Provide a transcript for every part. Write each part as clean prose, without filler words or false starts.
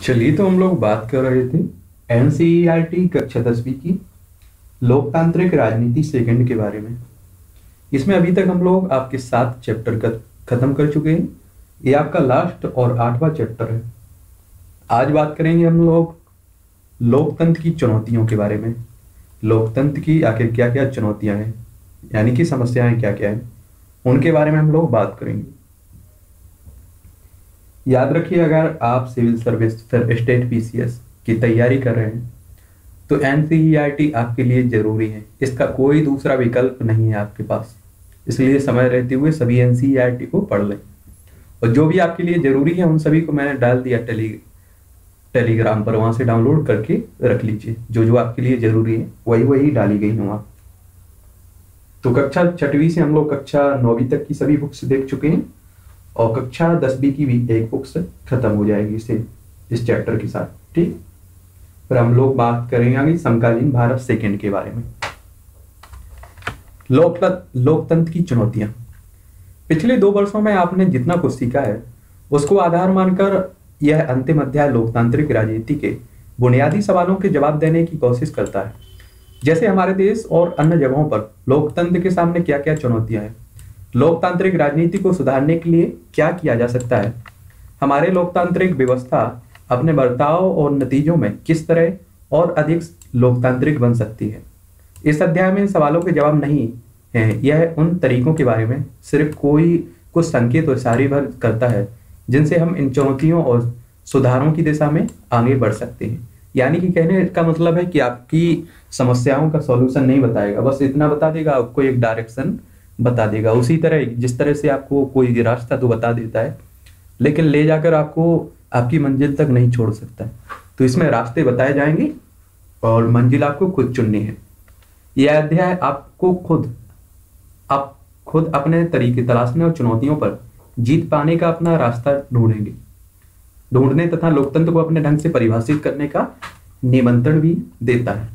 चलिए, तो हम लोग बात कर रहे थे एनसीईआरटी कक्षा 10वीं की लोकतांत्रिक राजनीति सेकंड के बारे में। इसमें अभी तक हम लोग आपके 7 चैप्टर खत्म कर चुके हैं। ये आपका लास्ट और 8वां चैप्टर है। आज बात करेंगे हम लोग लोकतंत्र की चुनौतियों के बारे में। लोकतंत्र की आखिर क्या क्या चुनौतियां हैं, यानी कि समस्याएं क्या क्या हैं, उनके बारे में हम लोग बात करेंगे। याद रखिए, अगर आप सिविल सर्विस स्टेट पीसीएस की तैयारी कर रहे हैं तो एनसीईआरटी आपके लिए जरूरी है। इसका कोई दूसरा विकल्प नहीं है आपके पास। इसलिए समय रहते हुए सभी एनसीईआरटी को पढ़ लें। और जो भी आपके लिए जरूरी है उन सभी को मैंने डाल दिया टेलीग्राम पर, वहां से डाउनलोड करके रख लीजिए। जो जो आपके लिए जरूरी है वही वही डाली गई है वहां। तो कक्षा 6वीं से हम लोग कक्षा 9वीं तक की सभी बुक्स देख चुके हैं और कक्षा 10वीं की भी एक बुक्स खत्म हो जाएगी इस चैप्टर के साथ। ठीक, फिर हम लोग बात करेंगे आगे समकालीन भारत सेकंड के बारे में। लोकतंत्र की चुनौतियां। पिछले 2 वर्षों में आपने जितना कुछ सीखा है उसको आधार मानकर यह अंतिम अध्याय लोकतांत्रिक राजनीति के बुनियादी सवालों के जवाब देने की कोशिश करता है। जैसे हमारे देश और अन्य जगहों पर लोकतंत्र के सामने क्या क्या चुनौतियां हैं, लोकतांत्रिक राजनीति को सुधारने के लिए क्या किया जा सकता है, हमारे लोकतांत्रिक व्यवस्था अपने बर्ताव और नतीजों में किस तरह और अधिक लोकतांत्रिक बन सकती है। इस अध्याय में इन सवालों के जवाब नहीं है, यह उन तरीकों के बारे में सिर्फ कुछ संकेत और इशारे भर करता है जिनसे हम इन चुनौतियों और सुधारों की दिशा में आगे बढ़ सकते हैं। यानी कि कहने का मतलब है कि आपकी समस्याओं का सॉल्यूशन नहीं बताएगा, बस इतना बता देगा, आपको एक डायरेक्शन बता देगा। उसी तरह जिस तरह से आपको कोई रास्ता तो बता देता है लेकिन ले जाकर आपको आपकी मंजिल तक नहीं छोड़ सकता है। तो इसमें रास्ते बताए जाएंगे और मंजिल आपको खुद चुननी है। यह अध्याय आपको आप खुद अपने तरीके तलाशने और चुनौतियों पर जीत पाने का अपना रास्ता ढूंढने तथा लोकतंत्र को अपने ढंग से परिभाषित करने का निमंत्रण भी देता है।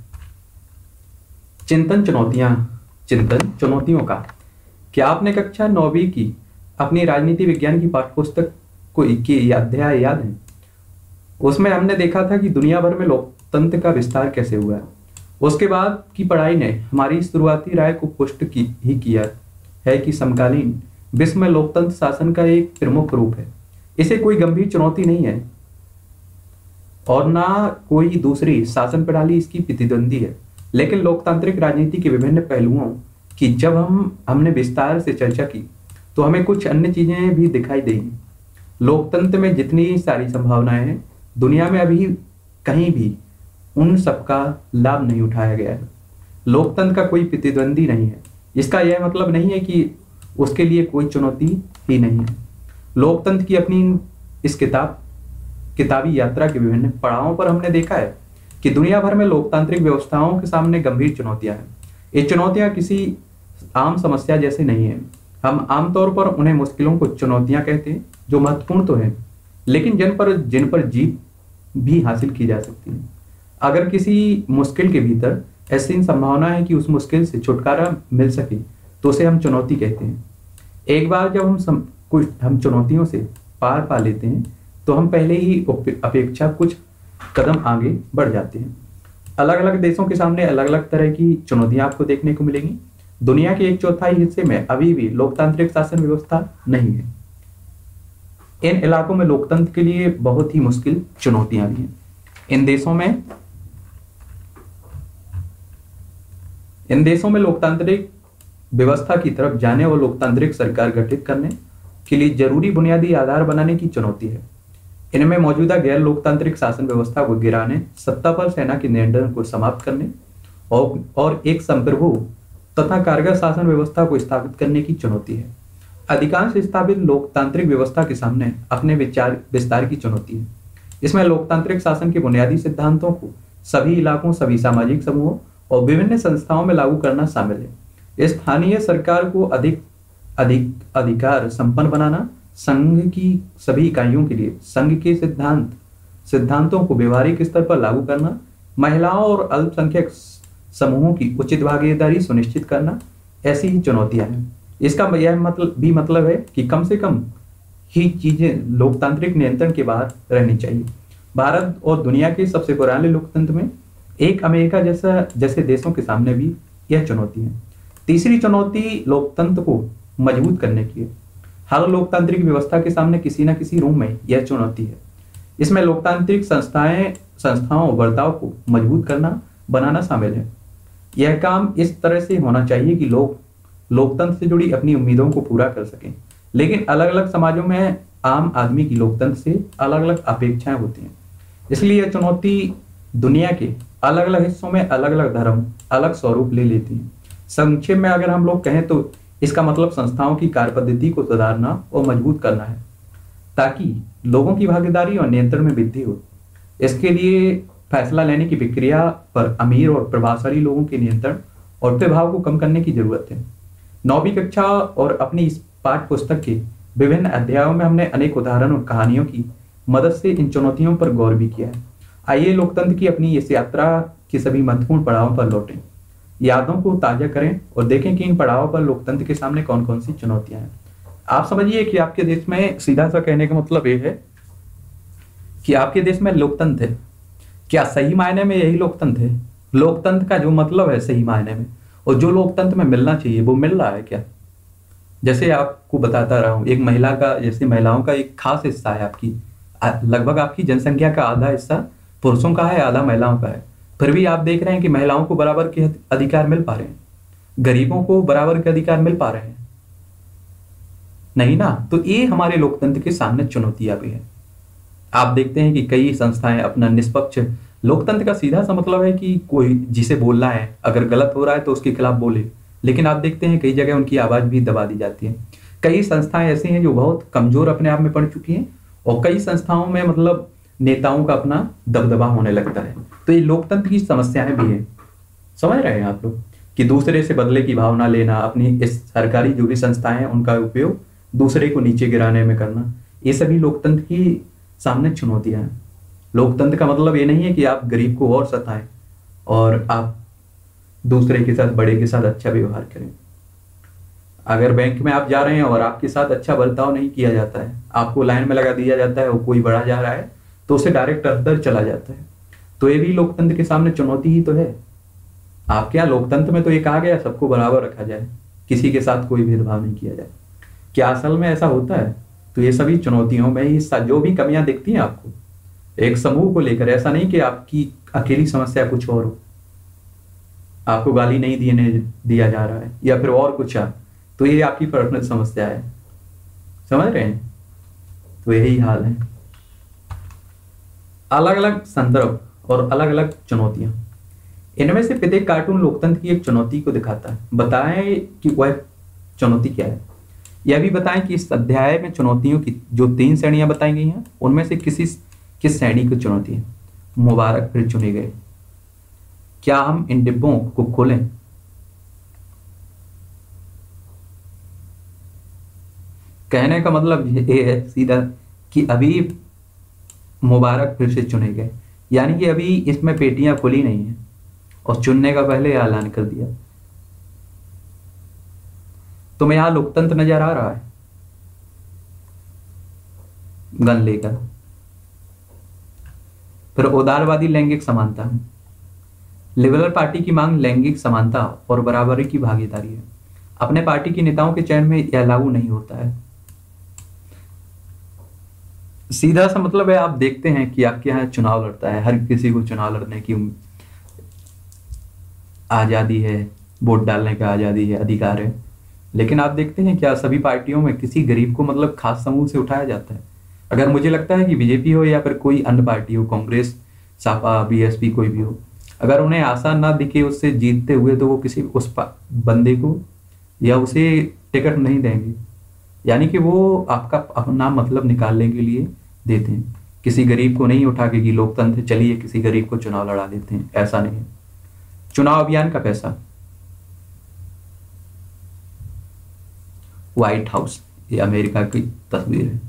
चिंतन चुनौतियों का। क्या आपने कक्षा 9वीं की अपनी राजनीति विज्ञान की पाठ्यपुस्तक की अध्याय याद है? उसमें हमने देखा था कि दुनिया भर में लोकतंत्र का विस्तार कैसे हुआ है। उसके बाद की पढ़ाई ने हमारी शुरुआती राय को पुष्ट किया है कि समकालीन विश्व में लोकतंत्र शासन का एक प्रमुख रूप है। इसे कोई गंभीर चुनौती नहीं है और ना कोई दूसरी शासन प्रणाली इसकी प्रतिद्वंदी है। लेकिन लोकतांत्रिक राजनीति के विभिन्न पहलुओं की जब हमने विस्तार से चर्चा की तो हमें कुछ अन्य चीजें भी दिखाई देंगी। लोकतंत्र में जितनी सारी संभावनाएं हैं, दुनिया में अभी कहीं भी उन सबका लाभ नहीं उठाया गया है। लोकतंत्र का कोई प्रतिद्वंदी नहीं है। इसका यह मतलब नहीं है कि उसके लिए कोई चुनौती ही नहीं है। लोकतंत्र की अपनी इस किताबी यात्रा के विभिन्न पड़ावों पर हमने देखा है कि दुनिया भर में लोकतांत्रिक व्यवस्थाओं के सामने गंभीर चुनौतियां हैं। ये चुनौतियां किसी आम समस्या जैसे नहीं है। हम आमतौर पर उन्हें मुश्किलों को चुनौतियां कहते हैं, जो महत्वपूर्ण तो है लेकिन जिन पर जीत भी हासिल की जा सकती है। अगर किसी मुश्किल के भीतर ऐसी संभावना है कि उस मुश्किल से छुटकारा मिल सके तो उसे हम चुनौती कहते हैं। एक बार जब हम चुनौतियों से पार पा लेते हैं तो हम पहले ही अपेक्षा कुछ कदम आगे बढ़ जाते हैं। अलग अलग देशों के सामने अलग अलग तरह की चुनौतियां आपको देखने को मिलेंगी। दुनिया के 1/4 हिस्से में अभी भी लोकतांत्रिक शासन व्यवस्था नहीं है। इन इलाकों में लोकतंत्र के लिए बहुत ही मुश्किल चुनौतियां भी हैं। इन देशों में लोकतांत्रिक व्यवस्था की तरफ जाने और लोकतांत्रिक सरकार गठित करने के लिए जरूरी बुनियादी आधार बनाने की चुनौती है। इनमें मौजूदा गैर लोकतांत्रिक शासन व्यवस्था को गिराने, सत्ता पर सेना के नियंत्रण को समाप्त करने और एक संप्रभु तथा कारगर शासन व्यवस्था को स्थापित करने की चुनौती है। अधिकांश स्थापित लोकतांत्रिक व्यवस्था के सामने अपने विस्तार की चुनौती है। इसमें लोकतांत्रिक शासन के बुनियादी सिद्धांतों को सभी इलाकों, सभी सामाजिक समूहों और विभिन्न संस्थाओं में लागू करना शामिल है। स्थानीय सरकार को अधिक अधिकार संपन्न बनाना, संघ की सभी इकाइयों के लिए संघ के सिद्धांतों को व्यवहारिक स्तर पर लागू करना, महिलाओं और अल्पसंख्यक समूहों की उचित भागीदारी सुनिश्चित करना, ऐसी ही चुनौतियां हैं। इसका यह मतलब है कि कम से कम ही चीजें लोकतांत्रिक नियंत्रण के बाहर रहनी चाहिए। भारत और दुनिया के सबसे पुराने लोकतंत्र में एक अमेरिका जैसे देशों के सामने भी यह चुनौती है। तीसरी चुनौती लोकतंत्र को मजबूत करने की है। हर लोकतांत्रिक व्यवस्था के सामने किसी न किसी रूप में यह चुनौती है। इसमें लोकतांत्रिक संस्थाओं बर्ताव को मजबूत करना बनाना शामिल है। यह काम इस तरह से होना चाहिए कि लोग लोकतंत्र से जुड़ी अपनी उम्मीदों को पूरा कर सकें, लेकिन अलग अलग समाजों में आम आदमी की लोकतंत्र से अलग अलग अपेक्षाएं होती हैं। इसलिए यह चुनौती दुनिया के अलग अलग हिस्सों में अलग अलग धर्म अलग स्वरूप ले लेती हैं। संक्षेप में अगर हम लोग कहें तो इसका मतलब संस्थाओं की कार्य पद्धति को सुधारना और मजबूत करना है, ताकि लोगों की भागीदारी और नियंत्रण में वृद्धि हो। इसके लिए फैसला लेने की प्रक्रिया पर अमीर और प्रभावशाली लोगों के नियंत्रण और प्रभाव को कम करने की जरूरत है। 9वीं कक्षा और अपनी इस पाठ्य पुस्तक के विभिन्न अध्यायों में हमने अनेक उदाहरण और कहानियों की मदद से इन चुनौतियों पर गौर भी किया है। आइए लोकतंत्र की अपनी इस यात्रा के सभी महत्वपूर्ण पड़ावों पर लौटें, यादों को ताजा करें और देखें कि इन पड़ावों पर लोकतंत्र के सामने कौन कौन सी चुनौतियां हैं। आप समझिए कि आपके देश में, सीधा सा कहने का मतलब ये है कि आपके देश में लोकतंत्र है। क्या सही मायने में यही लोकतंत्र है? लोकतंत्र का जो मतलब है सही मायने में, और जो लोकतंत्र में मिलना चाहिए वो मिल रहा है क्या? जैसे आपको बताता रहा हूं, एक महिला का, जैसे महिलाओं का एक खास हिस्सा है आपकी, लगभग आपकी जनसंख्या का आधा हिस्सा पुरुषों का है, आधा महिलाओं का है। फिर भी आप देख रहे हैं कि महिलाओं को बराबर के अधिकार मिल पा रहे हैं, गरीबों को बराबर के अधिकार मिल पा रहे हैं? नहीं ना। तो ये हमारे लोकतंत्र के सामने चुनौतियां भी है। आप देखते हैं कि कई संस्थाएं अपना निष्पक्ष, लोकतंत्र का सीधा सा मतलब है कि कोई जिसे बोलना है, अगर गलत हो रहा है तो उसके खिलाफ बोले, लेकिन आप देखते हैं कई जगह उनकी आवाज भी दबा दी जाती है। कई संस्थाएं ऐसी हैं जो बहुत कमजोर अपने आप में पड़ चुकी हैं, और कई संस्थाओं में मतलब नेताओं का अपना दबदबा होने लगता है। तो ये लोकतंत्र की समस्याएं भी है। समझ रहे हैं आप लोग कि दूसरे से बदले की भावना लेना, अपनी इस सरकारी जो भी संस्थाएं हैं उनका उपयोग दूसरे को नीचे गिराने में करना, ये सभी लोकतंत्र की सामने चुनौतियां हैं। लोकतंत्र का मतलब ये नहीं है कि आप गरीब को और सताएं और आप दूसरे के साथ, बड़े के साथ अच्छा व्यवहार करें। अगर बैंक में आप जा रहे हैं और आपके साथ अच्छा बर्ताव नहीं किया जाता है, आपको लाइन में लगा दिया जाता है और कोई बड़ा जा रहा है तो उसे डायरेक्ट अंदर चला जाता है, तो ये भी लोकतंत्र के सामने चुनौती ही तो है। आपके यहाँ लोकतंत्र में तो ये कहा गया सबको बराबर रखा जाए, किसी के साथ कोई भेदभाव नहीं किया जाए। क्या असल में ऐसा होता है? तो ये सभी चुनौतियों में ही जो भी कमियां दिखती हैं आपको एक समूह को लेकर, ऐसा नहीं कि आपकी अकेली समस्या कुछ और हो, आपको गाली नहीं दिया जा रहा है या फिर और कुछ है, तो ये आपकी पर्सनल समस्या है। समझ रहे हैं? तो यही हाल है। अलग अलग संदर्भ और अलग अलग चुनौतियां, इनमें से प्रत्येक कार्टून लोकतंत्र की एक चुनौती को दिखाता है। बताएं कि वह चुनौती क्या है। यह भी बताएं कि इस अध्याय में चुनौतियों की जो 3 श्रेणियां बताई गई हैं उनमें से किस श्रेणी की चुनौती है। मुबारक फिर चुने गए। क्या हम इन डिब्बों को खोलें? कहने का मतलब ये है सीधा कि अभी मुबारक फिर से चुने गए, यानी कि अभी इसमें पेटियां खुली नहीं है और चुनने का पहले ऐलान कर दिया। तुम्हें यहां लोकतंत्र नजर आ रहा है? गन लेकर। फिर उदारवादी लैंगिक समानता है। लिबरल पार्टी की मांग लैंगिक समानता और बराबरी की भागीदारी है। अपने पार्टी के नेताओं के चयन में यह लागू नहीं होता है। सीधा सा मतलब है, आप देखते हैं कि आपके यहाँ चुनाव लड़ता है, हर किसी को चुनाव लड़ने की आजादी है, वोट डालने का आजादी है, अधिकार है, लेकिन आप देखते हैं क्या सभी पार्टियों में किसी गरीब को मतलब खास समूह से उठाया जाता है? अगर मुझे लगता है कि बीजेपी हो या फिर कोई अन्य पार्टी हो, कांग्रेस, सपा, बीएसपी, कोई भी हो, अगर उन्हें आशा ना दिखे उससे जीतते हुए तो वो किसी उस बंदे को या उसे टिकट नहीं देंगे, यानी कि वो आपका अपना मतलब निकालने के लिए देते हैं। किसी गरीब को नहीं उठा के कि लोकतंत्र चलिए किसी गरीब को चुनाव लड़ा देते हैं, ऐसा नहीं है। चुनाव अभियान का पैसा। व्हाइट हाउस, ये अमेरिका की तस्वीर है।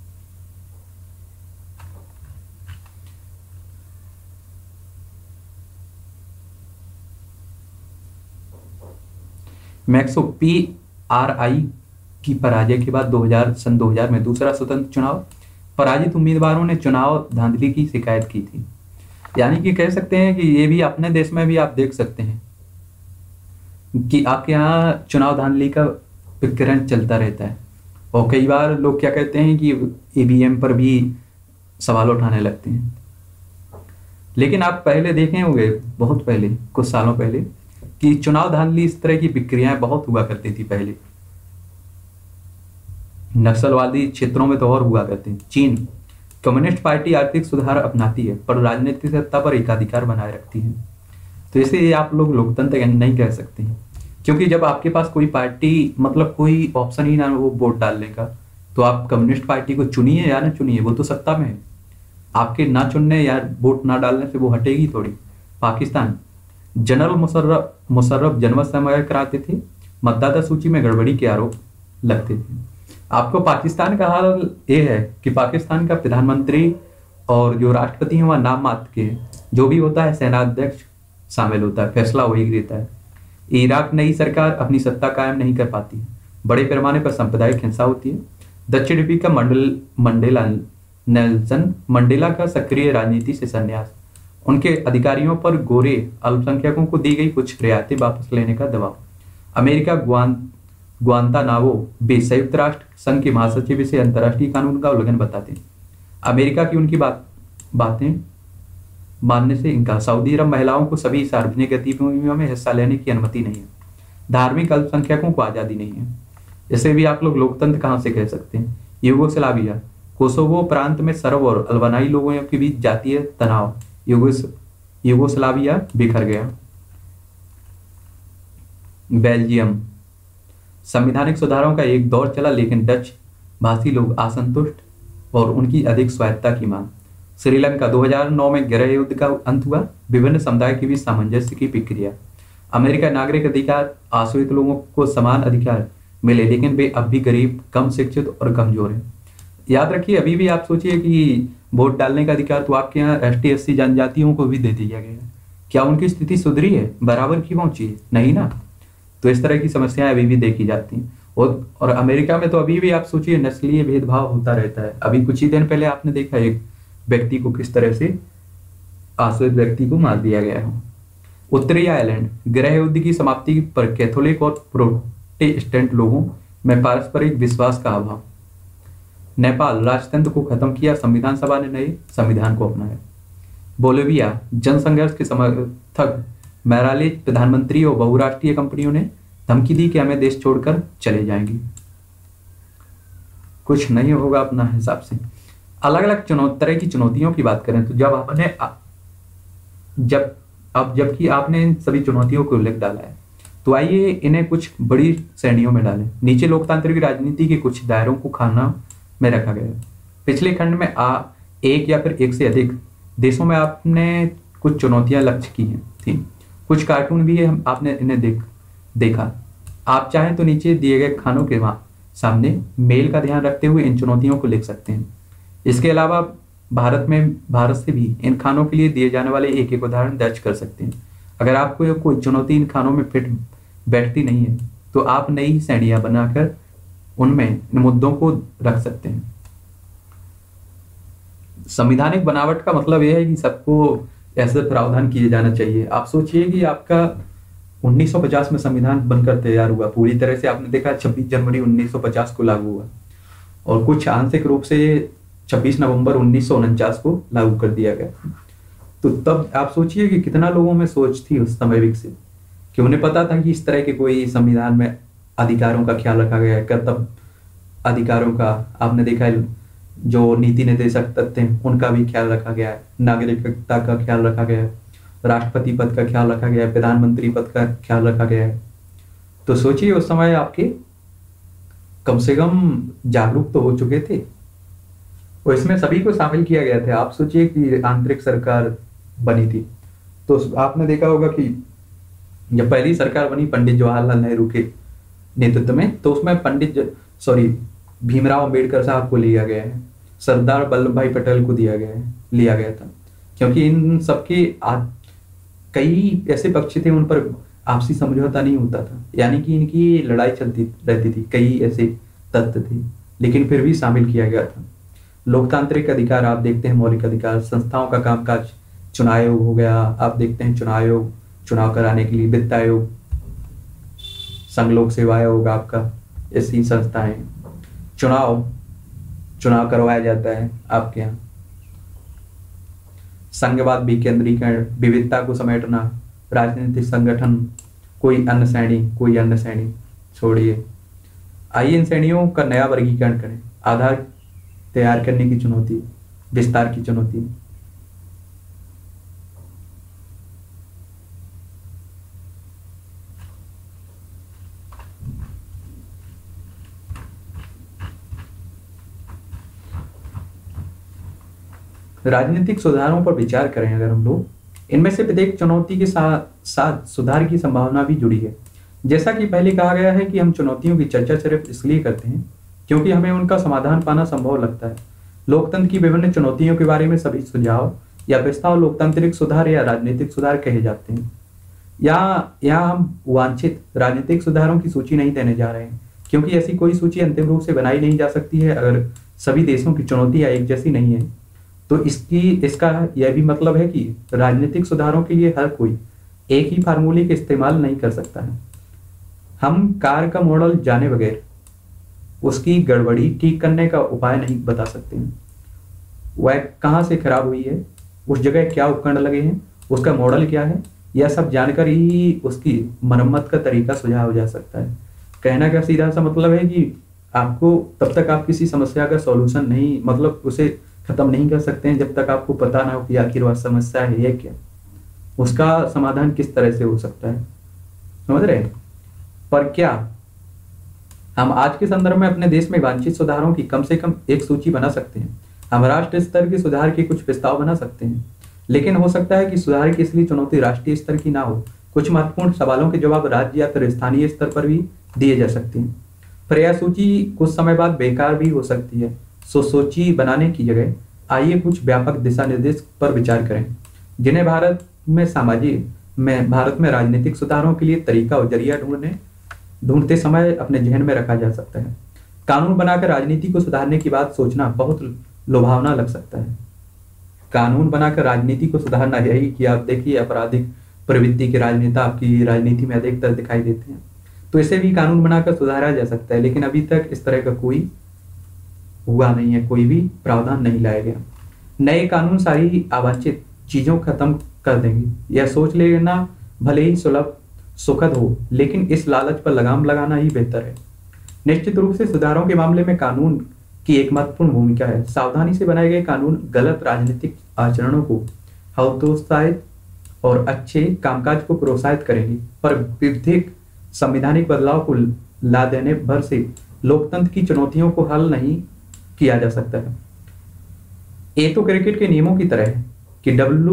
मैक्सो PRI की पराजय के बाद सन 2000 में दूसरा स्वतंत्र चुनाव पराजित उम्मीदवारों ने चुनाव धांधली की शिकायत की थी। यानी कि कह सकते हैं कि ये भी अपने देश में भी आप देख सकते हैं कि आपके यहाँ चुनाव धांधली का विकिरण चलता रहता है, और कई बार लोग क्या कहते हैं कि ईवीएम पर भी सवाल उठाने लगते हैं। लेकिन आप पहले देखे होंगे, बहुत पहले, कुछ सालों पहले, कि चुनाव धांधली इस तरह की विक्रियाएं बहुत हुआ करती थी पहले। नक्सलवादी क्षेत्रों में तो और हुआ करते हैं। चीन कम्युनिस्ट पार्टी आर्थिक सुधार अपनाती है पर राजनीतिक सत्ता पर एकाधिकार बनाए रखती है। तो इसे आप लोग लोकतंत्र नहीं कह सकते हैं, क्योंकि जब आपके पास कोई पार्टी, मतलब कोई ऑप्शन ही ना वो वोट डालने का, तो आप कम्युनिस्ट पार्टी को चुनिए या ना चुनिए, वो तो सत्ता में है। आपके ना चुनने या वोट ना डालने से वो हटेगी थोड़ी। पाकिस्तान जनरल मुशर्रफ जनमत समय कराते थे, मतदाता सूची में गड़बड़ी के आरोप लगते थे। आपको पाकिस्तान का हाल ये है कि पाकिस्तान का प्रधानमंत्री और जो राष्ट्रपति हैं वह नाम मात्र के हैं, जो भी होता है सेनाध्यक्ष शामिल होता है, फैसला वही रहता है। इराक नई सरकार अपनी सत्ता कायम नहीं कर पाती है, बड़े पैमाने पर सांप्रदायिक हिंसा होती है। दक्षिण अफ्रीका मंडेला नेल्सन मंडेला का सक्रिय राजनीति से संन्यास, उनके अधिकारियों पर गोरे अल्पसंख्यकों को दी गई कुछ रियायतें वापस लेने का दबाव। अमेरिका ग्वांतानामो बे संयुक्त राष्ट्र संघ के महासचिव इसे अंतर्राष्ट्रीय कानून का उल्लंघन बताते हैं। अमेरिका की उनकी बातें मानने से इनकार। सऊदी अरब महिलाओं को सभी सार्वजनिक गतिविधियों में हिस्सा लेने की अनुमति नहीं है। धार्मिक अल्पसंख्यकों को आज़ादी नहीं है। इसे भी आप लोग लोकतंत्र कहाँ से कह सकते हैं। यूगोस्लाविया कोसोवो प्रांत में सर्ब और अल्बानी लोगों के बीच जातीय तनाव, यूगोस्लाविया बिखर गया। बेल्जियम संवैधानिक सुधारों का एक दौर चला, लेकिन डच भाषी लोग असंतुष्ट और उनकी अधिक स्वायत्तता की मांग। श्रीलंका 2009 में गृह युद्ध का अंत हुआ, विभिन्न समुदाय के बीच सामंजस्य की प्रक्रिया। अमेरिका नागरिक अधिकार, आश्रित लोगों को समान अधिकार मिले, लेकिन वे अब भी गरीब, कम शिक्षित और कमजोर हैं। याद रखिए, अभी भी आप सोचिए कि वोट डालने का अधिकार तो आपके यहाँ ST SC जनजातियों को भी दे दिया गया है। क्या उनकी स्थिति सुधरी है, बराबर की पहुंची है? नहीं ना। तो इस तरह की समस्याएं अभी भी देखी जाती हैं। और अमेरिका में तो अभी भी आप सोचिए नस्लीय भेदभाव होता रहता है। अभी कुछ ही दिन पहले आपने देखा एक व्यक्ति को किस तरह से, आश्रित व्यक्ति को मार दिया गया है। उत्तरी आयरलैंड गृह युद्ध की समाप्ति पर कैथोलिक और प्रोटेस्टेंट लोगों में पारस्परिक विश्वास का अभाव। नेपाल राजतंत्र को खत्म किया, संविधान सभा ने नए संविधान को अपनाया। बोलिविया जनसंघर्ष के समर्थक मैरालेज प्रधानमंत्री और बहुराष्ट्रीय कंपनियों ने धमकी दी कि हमें देश छोड़कर चले जाएंगी, कुछ नहीं होगा अपना हिसाब से। अलग अलग तरह की चुनौतियों की बात करें तो जबकि आपने इन सभी चुनौतियों को उल्लेख डाला है, तो आइए इन्हें कुछ बड़ी श्रेणियों में डालें। नीचे लोकतांत्रिक राजनीति के कुछ दायरों को खाना में रखा गया है। पिछले खंड में एक या फिर एक से अधिक देशों में आपने कुछ चुनौतियां लक्ष्य की थी। कुछ कार्टून भी है, आपने इन्हें देखा। आप चाहें तो नीचे दिए गए खानों के सामने मेल का ध्यान रखते हुए इन चुनौतियों को लिख सकते हैं। इसके अलावा भारत से भी इन खानों के लिए दिए जाने वाले एक एक उदाहरण दर्ज कर सकते हैं। अगर आपको कोई चुनौती इन खानों में फिट बैठती नहीं है तो आप नई श्रेणियां बनाकर उनमें इन मुद्दों को रख सकते हैं। संवैधानिक बनावट का मतलब यह है कि सबको ऐसे प्रावधान किए जाना चाहिए। आप सोचिए कि आपका 1950 में संविधान बनकर तैयार हुआ, पूरी तरह से आपने देखा 26 जनवरी 1950 को लागू हुआ, और कुछ आंशिक रूप से 26 नवंबर 1949 को लागू कर दिया गया। तो तब आप सोचिए कि कितना लोगों में सोच थी उस समय विकसित, कि उन्हें पता था कि इस तरह के कोई संविधान में अधिकारों का ख्याल रखा गया है, कर्तव्य अधिकारों का, आपने देखा है जो नीति निर्देशक तथ्य हैं उनका भी ख्याल रखा गया है, नागरिकता का ख्याल रखा गया है, राष्ट्रपति पद का ख्याल रखा गया है, प्रधानमंत्री पद का ख्याल रखा गया है। तो सोचिए उस समय आपके कम से कम जागरूक तो हो चुके थे, और इसमें सभी को शामिल किया गया था। आप सोचिए कि आंतरिक सरकार बनी थी, तो आपने देखा होगा कि जब पहली सरकार बनी पंडित जवाहरलाल नेहरू के नेतृत्व में, तो उसमें भीमराव अंबेडकर साहब को लिया गया है, सरदार वल्लभ भाई पटेल को लिया गया था, क्योंकि इन सबके कई ऐसे पक्ष थे उन पर आपसी समझौता नहीं होता था, यानी कि इनकी लड़ाई चलती रहती थी, कई ऐसे तत्व थे, लेकिन फिर भी शामिल किया गया था। लोकतांत्रिक अधिकार आप देखते हैं, मौलिक अधिकार, संस्थाओं का कामकाज, चुनाव आयोग हो गया, आप देखते हैं चुनाव आयोग, चुनाव कराने के लिए वित्त आयोग, संघ लोक सेवा आयोग, आपका ऐसी संस्थाएं, चुनाव चुनाव करवाया जाता है आपके यहाँ। संघवाद, विकेंद्रीकरण, विविधता को समेटना, राजनीतिक संगठन, कोई अन्य श्रेणी छोड़िए। आइए इन श्रेणियों का नया वर्गीकरण करें। आधार तैयार करने की चुनौती, विस्तार की चुनौती। राजनीतिक सुधारों पर विचार करें अगर हम लोग, इनमें से प्रत्येक चुनौती के साथ साथ सुधार की संभावना भी जुड़ी है। जैसा कि पहले कहा गया है कि हम चुनौतियों की चर्चा सिर्फ इसलिए करते हैं क्योंकि हमें उनका समाधान पाना संभव लगता है। लोकतंत्र की विभिन्न चुनौतियों के बारे में सभी सुझाव या प्रस्ताव लोकतांत्रिक सुधार या राजनीतिक सुधार कहे जाते हैं। यहाँ हम वांछित राजनीतिक सुधारों की सूची नहीं देने जा रहे हैं, क्योंकि ऐसी कोई सूची अंतिम रूप से बनाई नहीं जा सकती है अगर सभी देशों की चुनौतियां एक जैसी नहीं है। तो इसका यह भी मतलब है कि राजनीतिक सुधारों के लिए हर कोई एक ही फार्मूले का इस्तेमाल नहीं कर सकता है। हम कार का मॉडल जाने बगैर उसकी गड़बड़ी ठीक करने का उपाय नहीं बता सकते हैं। वह कहाँ से खराब हुई है, उस जगह क्या उपकरण लगे हैं, उसका मॉडल क्या है, यह सब जानकर ही उसकी मरम्मत का तरीका सुझाव जा सकता है। कहना का सीधा सा मतलब है कि आपको तब तक आप किसी समस्या का सॉल्यूशन नहीं, मतलब उसे खत्म नहीं कर सकते हैं जब तक आपको पता ना हो कि आखिर वह समस्या है क्या, उसका समाधान किस तरह से हो सकता है। समझ रहे हैं? पर क्या हम आज के संदर्भ में अपने देश में वांछित सुधारों की कम से कम एक सूची बना सकते हैं? हम राष्ट्र स्तर के सुधार के कुछ प्रस्ताव बना सकते हैं, लेकिन हो सकता है कि सुधार की असली चुनौती राष्ट्रीय स्तर की ना हो। कुछ महत्वपूर्ण सवालों के जवाब राज्य या फिर स्थानीय स्तर पर भी दिए जा सकते हैं, पर यह सूची कुछ समय बाद बेकार भी हो सकती है। सूची बनाने की जगह आइए कुछ व्यापक दिशा निर्देश पर विचार करें, जिन्हें भारत में राजनीतिक सुधारों के लिए तरीका और जरिया ढूंढते समय अपने जहन में रखा जा सकता है। कानून बनाकर राजनीति को सुधारने की बात सोचना बहुत लुभावना लग सकता है। कानून बनाकर राजनीति को सुधारना, यही कि आप देखिए आपराधिक प्रवृत्ति के राजनेता आपकी राजनीति में अधिकतर दिखाई देते हैं, तो इसे भी कानून बनाकर सुधारा जा सकता है, लेकिन अभी तक इस तरह का कोई हुआ नहीं है, कोई भी प्रावधान नहीं लाया गया। नए कानून सारी अवांछित चीजों खत्म कर देंगे। यह सोच लेना भले ही सुलभ सुखद हो, लेकिन इस लालच पर लगाम लगाना ही बेहतर है। निश्चित रूप से सुधारों के मामले में कानून की एक महत्वपूर्ण भूमिका है। सावधानी से बनाए गए कानून गलत राजनीतिक आचरणों को हतोत्साहित और अच्छे कामकाज को प्रोत्साहित करेंगे, पर विधिक संवैधानिक बदलाव को ला देने भर से लोकतंत्र की चुनौतियों को हल नहीं किया जा सकता है। ये तो क्रिकेट के नियमों की तरह है कि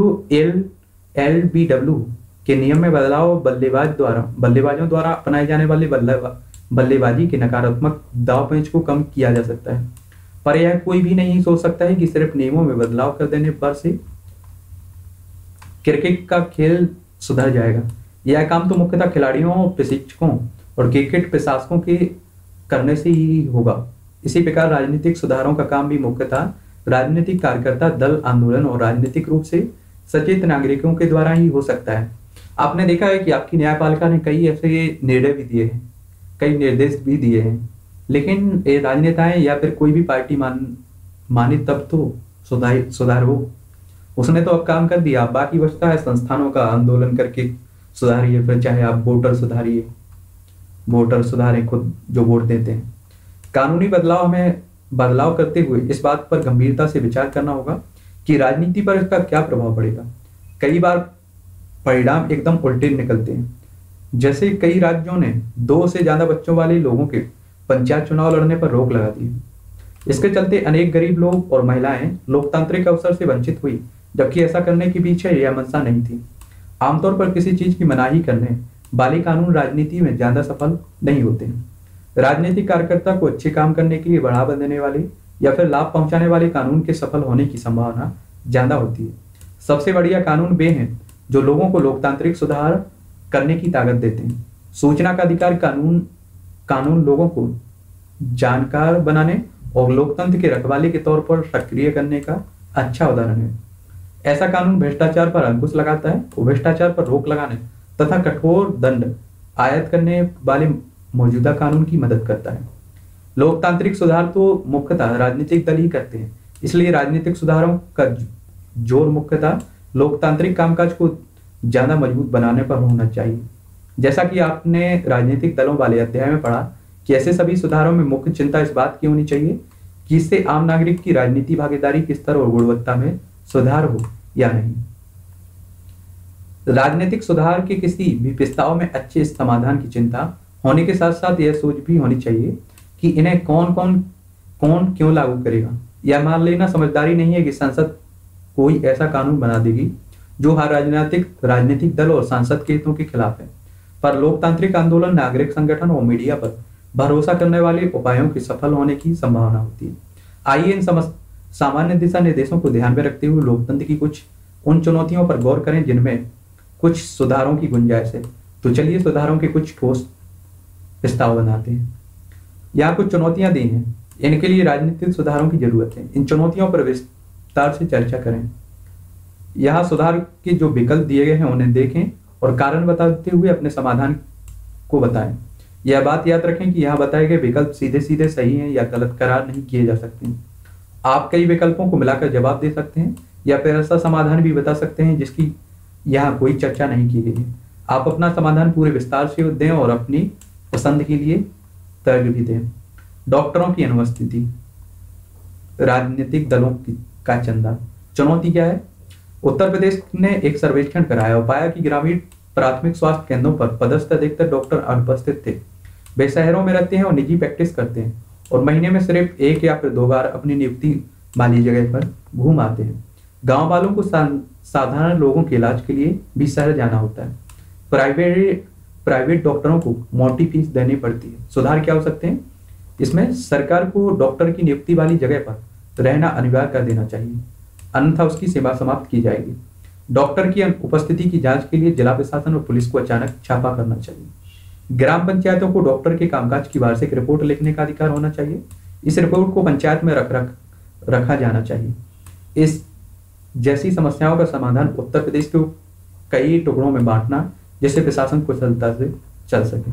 LBW के नियम में बदलाव बल्लेबाजों द्वारा अपनाए जाने वाले बल्लेबाजी के नकारात्मक दाव पेंच को कम किया जा सकता है, पर यह कोई भी नहीं सोच सकता है कि सिर्फ नियमों में बदलाव कर देने पर से क्रिकेट का खेल सुधर जाएगा। यह काम तो मुख्यतः खिलाड़ियों, प्रशिक्षकों और क्रिकेट प्रशासकों के करने से ही होगा। इसी प्रकार राजनीतिक सुधारों का काम भी मुख्यतः राजनीतिक कार्यकर्ता दल, आंदोलन और राजनीतिक रूप से सचेत नागरिकों के द्वारा ही हो सकता है। आपने देखा है कि आपकी न्यायपालिका ने कई ऐसे निर्णय भी दिए हैं, कई निर्देश भी दिए हैं, लेकिन ये राजनेताएं या फिर कोई भी पार्टी माने तब तो सुधार हो। उसने तो अब काम कर दिया, अब बाकी बचता है संस्थानों का आंदोलन करके सुधारिए, फिर चाहे आप वोटर सुधारें खुद जो वोट देते हैं। कानूनी बदलाव करते हुए इस बात पर गंभीरता से विचार करना होगा कि राजनीति पर इसका क्या प्रभाव पड़ेगा। कई बार परिणाम एकदम उल्टे निकलते हैं। जैसे कई राज्यों ने 2 से ज्यादा बच्चों वाले लोगों के पंचायत चुनाव लड़ने पर रोक लगा दी। इसके चलते अनेक गरीब लोग और महिलाएं लोकतांत्रिक अवसर से वंचित हुई, जबकि ऐसा करने के पीछे यह मंशा नहीं थी। आमतौर पर किसी चीज की मनाही करने वाले कानून राजनीति में ज्यादा सफल नहीं होते हैं। राजनीतिक कार्यकर्ता को अच्छे काम करने के लिए बढ़ावा देने वाले या फिर लाभ पहुंचाने वाले कानून के सफल होने की संभावना ज्यादा होती है। सबसे बढ़िया कानून वे हैं जो लोगों को लोकतांत्रिक सुधार करने की ताकत देते हैं। सूचना का अधिकार कानून लोगों को जानकार बनाने और लोकतंत्र के रखवाले के तौर पर सक्रिय करने का अच्छा उदाहरण है। ऐसा कानून भ्रष्टाचार पर अंकुश लगाता है और भ्रष्टाचार पर रोक लगाने तथा कठोर दंड आयत करने वाले मौजूदा कानून की मदद करता है। लोकतांत्रिक सुधार तो मुख्यतः राजनीतिक दल ही करते हैं, इसलिए राजनीतिक सुधारों का जोर मुख्यतः लोकतांत्रिक कामकाज को ज्यादा मजबूत बनाने पर होना चाहिए। जैसा कि आपने राजनीतिक दलों वाले अध्याय में पढ़ा कि ऐसे सभी सुधारों में मुख्य चिंता इस बात की होनी चाहिए कि इससे आम नागरिक की राजनीति भागीदारी के स्तर और गुणवत्ता में सुधार हो या नहीं। राजनीतिक सुधार के किसी भी प्रस्ताव में अच्छे समाधान की चिंता होने के साथ साथ यह सोच भी होनी चाहिए कि इन्हें कौन क्यों लागू करेगा। यह मान लेना समझदारी नहीं है कि संसद कोई ऐसा कानून बना देगी जो हर राजनीतिक दल और सांसद के हितों के खिलाफ है। पर लोकतांत्रिक आंदोलन, नागरिक संगठन और मीडिया पर भरोसा करने वाले उपायों के सफल होने की संभावना होती है। आइए इन सामान्य दिशा निर्देशों को ध्यान में रखते हुए लोकतंत्र की कुछ उन चुनौतियों पर गौर करें जिनमें कुछ सुधारों की गुंजाइश है। तो चलिए सुधारों के कुछ ठोस प्रस्ताव बनाते हैं। यहाँ कुछ चुनौतियां दी हैं, इनके लिए राजनीतिक सुधारों की जरूरत है। इन चुनौतियों पर विस्तार से चर्चा करें। यहाँ सुधार के जो विकल्प दिए गए हैं उन्हें देखें और कारण बताते हुए अपने समाधान को बताएं। यह बात याद रखें कि यहाँ बताए गए विकल्प सीधे सीधे सही हैं या गलत करार नहीं किए जा सकते हैं। आप कई विकल्पों को मिलाकर जवाब दे सकते हैं या फिर ऐसा समाधान भी बता सकते हैं जिसकी यहाँ कोई चर्चा नहीं की गई है। आप अपना समाधान पूरे विस्तार से दें और अपनी पसंद के लिए तर्क भी दें। डॉक्टरों की अनुपस्थिति, राजनीतिक दलों का चंदा। चुनौती क्या है? उत्तर प्रदेश ने एक सर्वेक्षण कराया और पाया कि ग्रामीण प्राथमिक स्वास्थ्य केंद्रों पर पदस्थ अधिकतर डॉक्टर अनुपस्थित थे। वे शहरों में रहते हैं और निजी प्रैक्टिस करते हैं और महीने में सिर्फ 1 या फिर 2 बार अपनी नियुक्ति वाली जगह पर घूम आते हैं। गांव वालों को साधारण लोगों के इलाज के लिए भी शहर जाना होता है। प्राइवेट डॉक्टरों को मोटी फीस देनी पड़ती है। सुधार क्या हो सकते हैं? इसमें सरकार को डॉक्टर की नियुक्ति वाली जगह पर रहना अनिवार्य कर देना चाहिए, अन्यथा उसकी सेवा समाप्त की जाएगी। डॉक्टर की उपस्थिति की जांच के लिए जिला प्रशासन और पुलिस को अचानक छापा करना चाहिए। ग्राम पंचायतों को डॉक्टर के कामकाज की वार्षिक रिपोर्ट लिखने का अधिकार होना चाहिए। इस रिपोर्ट को पंचायत में रखा जाना चाहिए। इस जैसी समस्याओं का समाधान उत्तर प्रदेश को कई टुकड़ों में बांटना, जिससे प्रशासन कुशलता से चल सके।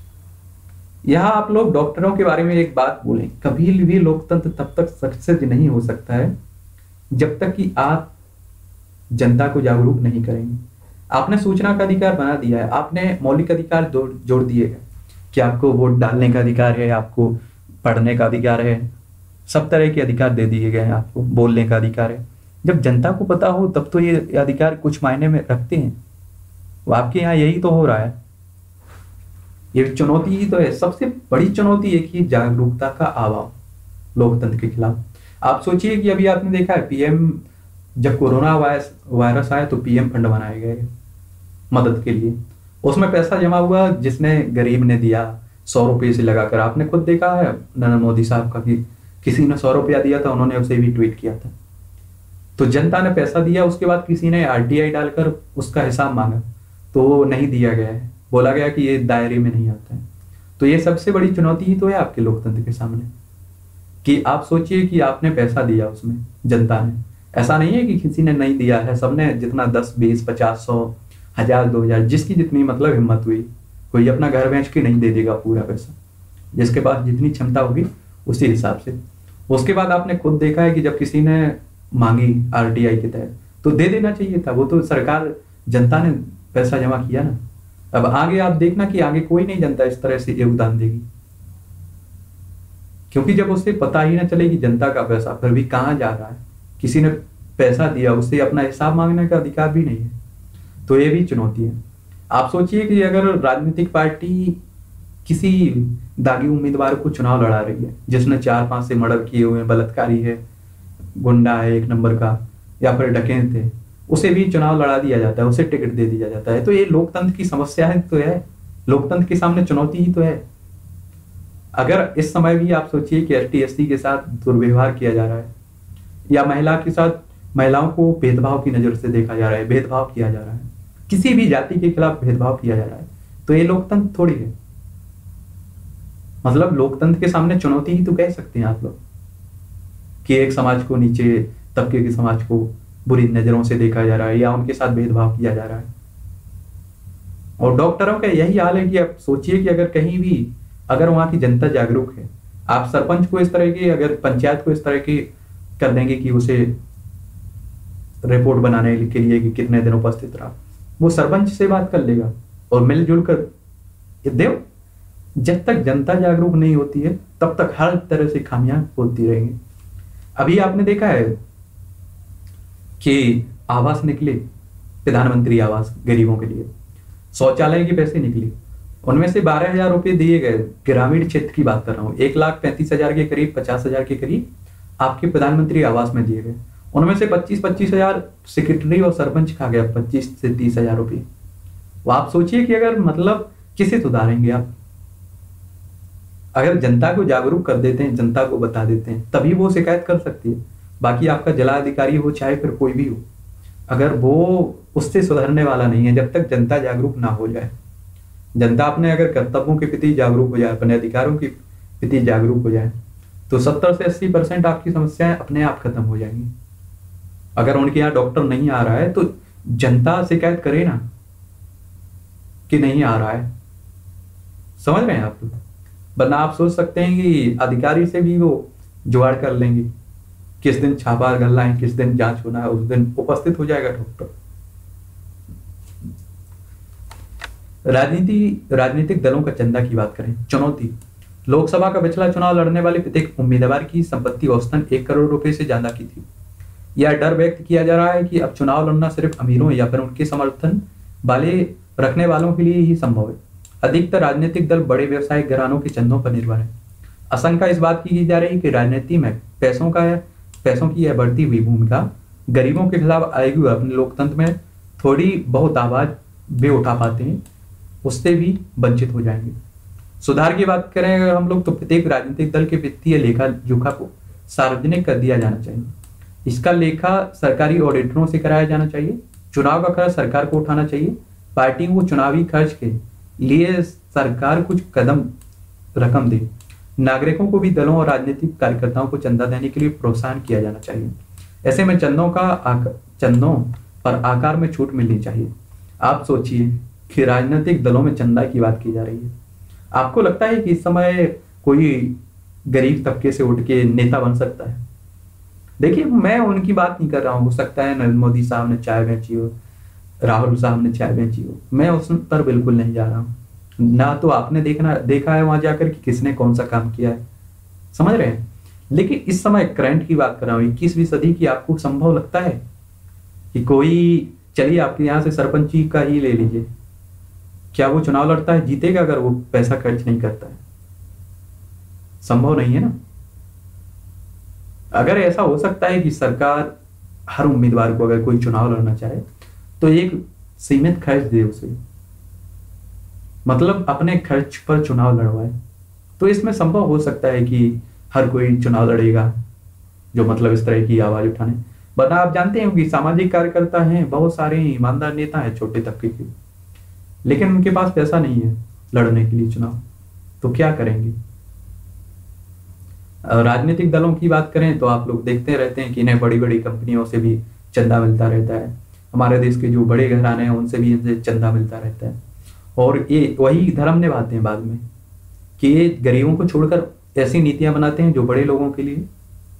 यहाँ आप लोग डॉक्टरों के बारे में एक बात बोलें, कभी भी लोकतंत्र तब तक सक्सेस नहीं हो सकता है जब तक कि आप जनता को जागरूक नहीं करेंगे। आपने सूचना का अधिकार बना दिया है, आपने मौलिक अधिकार जोड़ दिए हैं कि आपको वोट डालने का अधिकार है, आपको पढ़ने का अधिकार है, सब तरह के अधिकार दे दिए गए हैं, आपको बोलने का अधिकार है। जब जनता को पता हो तब तो ये अधिकार कुछ मायने में रखते हैं। वो आपके यहाँ यही तो हो रहा है। ये चुनौती ही तो है। सबसे बड़ी चुनौती एक ही जागरूकता का अभाव लोकतंत्र के खिलाफ। आप सोचिए कि अभी आपने देखा है पीएम, जब कोरोना वायरस आया तो पीएम फंड बनाए गए मदद के लिए। उसमें पैसा जमा हुआ, जिसने गरीब ने दिया 100 रुपये से लगाकर। आपने खुद देखा है नरेंद्र मोदी साहब का कि किसी ने 100 रुपया दिया था, उन्होंने उसे भी ट्वीट किया था। तो जनता ने पैसा दिया, उसके बाद किसी ने आरटीआई डालकर उसका हिसाब मांगा तो वो नहीं दिया गया है, बोला गया कि ये दायरे में नहीं आता है। तो ये सबसे बड़ी चुनौती ही तो है आपके लोकतंत्र के सामने कि आप सोचिए कि आपने पैसा दिया उसमें, जनता ने। ऐसा नहीं है कि किसी ने नहीं दिया है, सबने जितना 10, 20, 50, 100, 1000, 2000, जिसकी जितनी मतलब हिम्मत हुई। कोई अपना घर बेच के नहीं दे देगा पूरा पैसा, जिसके पास जितनी क्षमता होगी उसी हिसाब से। उसके बाद आपने खुद देखा है कि जब किसी ने मांगी आरटीआई के तहत तो दे देना चाहिए था। वो तो सरकार, जनता ने पैसा जमा किया ना। अब आगे आप देखना कि आगे कोई नहीं जनता इस तरह से योगदान देगी, क्योंकि जब उससे पता ही ना चले कि जनता का पैसा फिर भी कहाँ जा रहा है, किसी ने पैसा दिया, उससे अपना हिसाब मांगने का अधिकार भी नहीं है। तो ये भी चुनौती है। आप सोचिए कि अगर राजनीतिक पार्टी किसी दागी उम्मीदवार को चुनाव लड़ा रही है जिसने 4-5 से मर्डर किए हुए, बलात्कारी है, गुंडा है 1 नंबर का, या फिर डकैत है, उसे भी चुनाव लड़ा दिया जाता है, उसे टिकट दे दिया जाता है। तो ये लोकतंत्र की समस्या है तो है, लोकतंत्र के सामने चुनौती ही तो है। अगर इस समय भी आप सोचिए कि ST/SC के साथ दुर्व्यवहार किया जा रहा है या महिलाओं को भेदभाव की नजर से देखा जा रहा है, भेदभाव किया जा रहा है, किसी भी जाति के खिलाफ भेदभाव किया जा रहा है, तो ये लोकतंत्र थोड़ी है। मतलब लोकतंत्र के सामने चुनौती ही तो कह सकते हैं आप लोग। कि एक समाज को, नीचे तबके के समाज को बुरी नजरों से देखा जा रहा है या उनके साथ भेदभाव किया जा रहा है। और डॉक्टरों का यही हाल है कि आप सोचिए कि अगर कहीं भी, अगर वहां की जनता जागरूक है, आप सरपंच को इस तरह की, अगर पंचायत को इस तरह की कर देंगे कि उसे रिपोर्ट बनाने के लिए कि कितने दिन उपस्थित रहा, वो सरपंच से बात कर लेगा और मिलजुल कर देव। जब तक जनता जागरूक नहीं होती है तब तक हर तरह से खामियां होती रहेंगी। अभी आपने देखा है कि आवास निकले, प्रधानमंत्री आवास गरीबों के लिए, शौचालय के पैसे निकले, उनमें से 12,000 रुपए दिए गए। ग्रामीण क्षेत्र की बात कर रहा हूँ, 1,35,000 के करीब, 50,000 के करीब आपके प्रधानमंत्री आवास में दिए गए। उनमें से 25,000 सेक्रेटरी और सरपंच खा गया, 25 से 30,000 रुपये। वो आप सोचिए कि अगर मतलब किसे सुधारेंगे आप? अगर जनता को जागरूक कर देते हैं, जनता को बता देते हैं, तभी वो शिकायत कर सकती है। बाकी आपका जिलाधिकारी हो चाहे फिर कोई भी हो, अगर वो उससे सुधरने वाला नहीं है जब तक जनता जागरूक ना हो जाए। जनता अपने अगर कर्तव्यों के प्रति जागरूक हो जाए, अपने अधिकारों के प्रति जागरूक हो जाए, तो 70 से 80% आपकी समस्याएं अपने आप खत्म हो जाएंगी। अगर उनके यहाँ डॉक्टर नहीं आ रहा है तो जनता शिकायत करे ना कि नहीं आ रहा है, समझ रहे हैं आप? वरना आप सोच सकते हैं कि अधिकारी से भी वो जुगाड़ कर लेंगे, किस दिन छापा गल्ला है, किस दिन जांच होना है, उस दिन उपस्थित हो जाएगा डॉक्टर। राजनीतिक दलों का चंदा की बात करें, चुनौती। लोकसभा का पिछला चुनाव लड़ने वाले प्रत्येक उम्मीदवार की संपत्ति औसतन 1 करोड़ रुपए से ज्यादा की थी। यह डर व्यक्त किया जा रहा है कि अब चुनाव लड़ना सिर्फ अमीरों या फिर उनके समर्थन वाले रखने वालों के लिए ही संभव है। अधिकतर राजनीतिक दल बड़े व्यवसायिक घरानों के चंदों पर निर्भर है। आशंका इस बात की जा रही है कि राजनीति में पैसों की यह बढ़ती हुई भूमिका गरीबों के खिलाफ आएगी। अपने लोकतंत्र में थोड़ी बहुत आवाज वे उठा पाते हैं, उससे भी वंचित हो जाएंगे। सुधार की बात करें अगर हम लोग, तो प्रत्येक राजनीतिक दल के वित्तीय लेखा जोखा को सार्वजनिक कर दिया जाना चाहिए। इसका लेखा सरकारी ऑडिटरों से कराया जाना चाहिए। चुनाव का खर्च सरकार को उठाना चाहिए। पार्टियों को चुनावी खर्च के लिए सरकार कुछ रकम दे। नागरिकों को भी दलों और राजनीतिक कार्यकर्ताओं को चंदा देने के लिए प्रोत्साहन किया जाना चाहिए। ऐसे में चंदों पर आकार में छूट मिलनी चाहिए। आप सोचिए कि राजनीतिक दलों में चंदा की बात की जा रही है। आपको लगता है कि इस समय कोई गरीब तबके से उठ के नेता बन सकता है? देखिए, मैं उनकी बात नहीं कर रहा हूँ। हो सकता है नरेंद्र मोदी साहब ने चाय बेची हो, राहुल साहब ने चाय बेची हो, मैं उस पर बिल्कुल नहीं जा रहा हूँ। ना तो आपने देखा है वहां जाकर कि किसने कौन सा काम किया है, समझ रहे हैं? लेकिन इस समय करंट की बात कर रहा हूँ, 21वीं सदी की। आपको संभव लगता है कि कोई, चलिए आपके यहाँ से सरपंची का ही ले लीजिए, क्या वो चुनाव लड़ता है, जीतेगा अगर वो पैसा खर्च नहीं करता है? संभव नहीं है ना। अगर ऐसा हो सकता है कि सरकार हर उम्मीदवार को, अगर कोई चुनाव लड़ना चाहे तो एक सीमित खर्च दे उसे, मतलब अपने खर्च पर चुनाव लड़वाए, तो इसमें संभव हो सकता है कि हर कोई चुनाव लड़ेगा जो मतलब इस तरह की आवाज उठाने। वरना आप जानते हैं कि सामाजिक कार्यकर्ता हैं, बहुत सारे ईमानदार नेता हैं छोटे तबके के, लेकिन उनके पास पैसा नहीं है लड़ने के लिए चुनाव, तो क्या करेंगे? राजनीतिक दलों की बात करें तो आप लोग देखते रहते हैं कि इन्हें बड़ी बड़ी कंपनियों से भी चंदा मिलता रहता है। हमारे देश के जो बड़े घराने हैं उनसे भी इनसे चंदा मिलता रहता है। और ये वही धर्म निभाते हैं बाद में कि ये गरीबों को छोड़कर ऐसी नीतियां बनाते हैं जो बड़े लोगों के लिए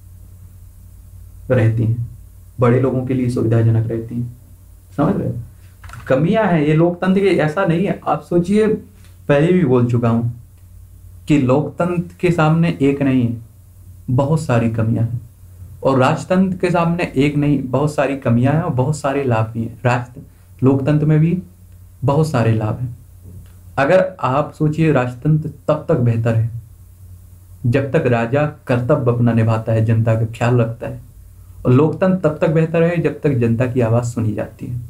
रहती हैं, बड़े लोगों के लिए सुविधाजनक रहती हैं। समझ रहे हैं? कमियां हैं ये लोकतंत्र के, ऐसा नहीं है। आप सोचिए, पहले भी बोल चुका हूं कि लोकतंत्र के सामने एक नहीं है, बहुत सारी कमियां हैं। और राजतंत्र के सामने एक नहीं, बहुत सारी कमियां हैं और बहुत सारे लाभ भी हैं। लोकतंत्र में भी बहुत सारे लाभ हैं। अगर आप सोचिए, राजतंत्र तब तक बेहतर है जब तक राजा कर्तव्य अपना निभाता है, जनता का ख्याल रखता है। और लोकतंत्र तब तक बेहतर है जब तक जनता की आवाज सुनी जाती है।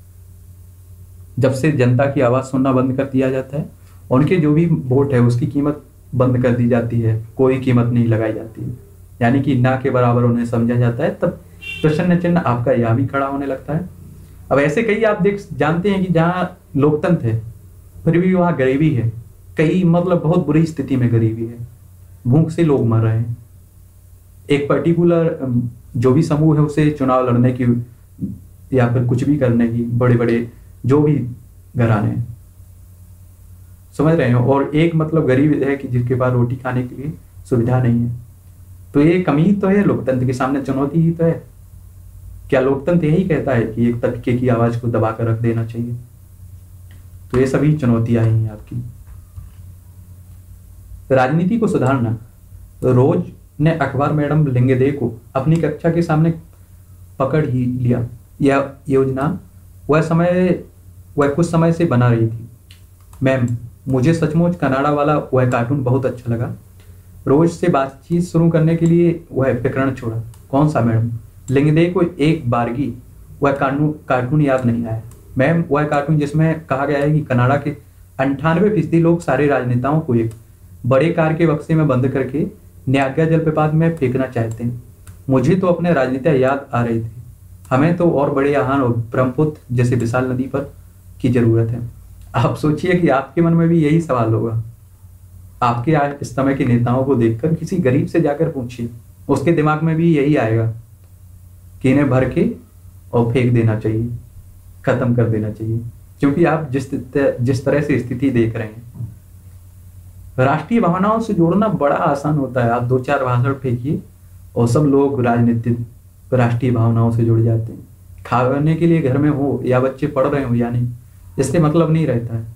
जब से जनता की आवाज सुनना बंद कर दिया जाता है, उनके जो भी वोट है उसकी कीमत बंद कर दी जाती है, कोई कीमत नहीं लगाई जाती है, यानी कि ना के बराबर उन्हें समझा जाता है, तब प्रश्न चिन्ह आपका यहाँ भी खड़ा होने लगता है। अब ऐसे कई आप जानते हैं कि जहाँ लोकतंत्र है फिर भी वहाँ गरीबी है, कई मतलब बहुत बुरी स्थिति में गरीबी है, भूख से लोग मर रहे हैं। एक पर्टिकुलर जो भी समूह है उसे चुनाव लड़ने की या फिर कुछ भी करने की, बड़े बड़े जो भी घराने हैं, समझ रहे हो। और एक मतलब गरीब है कि जिसके पास रोटी खाने के लिए सुविधा नहीं है। तो ये कमी तो है, लोकतंत्र के सामने चुनौती ही तो है। क्या लोकतंत्र यही कहता है कि एक तबके की आवाज को दबा कर रख देना चाहिए? तो ये सभी चुनौतियां ही हैं आपकी। राजनीति को सुधारना। रोज ने अखबार मैडम लिंगदे को अपनी कक्षा के सामने पकड़ ही लिया। यह योजना वह कुछ समय से बना रही थी। मैम, मुझे सचमुच कनाडा वाला वह कार्टून बहुत अच्छा लगा। रोज से बातचीत शुरू करने के लिए वह प्रकरण छोड़ा। कौन सा मैडम? लिंगदे को एक बारगी वह कार्टून याद नहीं आया। मैम, वह कार्टून जिसमें कहा गया है कि कनाडा के 98% लोग सारे राजनेताओं को एक बड़े कार के बक्से में बंद करके न्यागा जलप्रपात में फेंकना चाहते हैं। मुझे तो अपने राजनेता याद आ रहे थे। हमें तो और बड़े आहान और ब्रह्मपुत्र जैसे विशाल नदी पर की जरूरत है। आप सोचिए कि आपके मन में भी यही सवाल होगा। आपके इस समय के नेताओं को देखकर किसी गरीब से जाकर पूछिए, उसके दिमाग में भी यही आएगा कि इन्हें भर के और फेंक देना चाहिए, खत्म कर देना चाहिए। क्योंकि आप जिस तरह से स्थिति देख रहे हैं, राष्ट्रीय भावनाओं से जोड़ना बड़ा आसान होता है। आप 2-4 भाषण फेंकिए और सब लोग राजनीतिक राष्ट्रीय भावनाओं से जुड़ जाते हैं। खाने के लिए घर में हो या बच्चे पढ़ रहे हो या नहीं, इससे मतलब नहीं रहता है।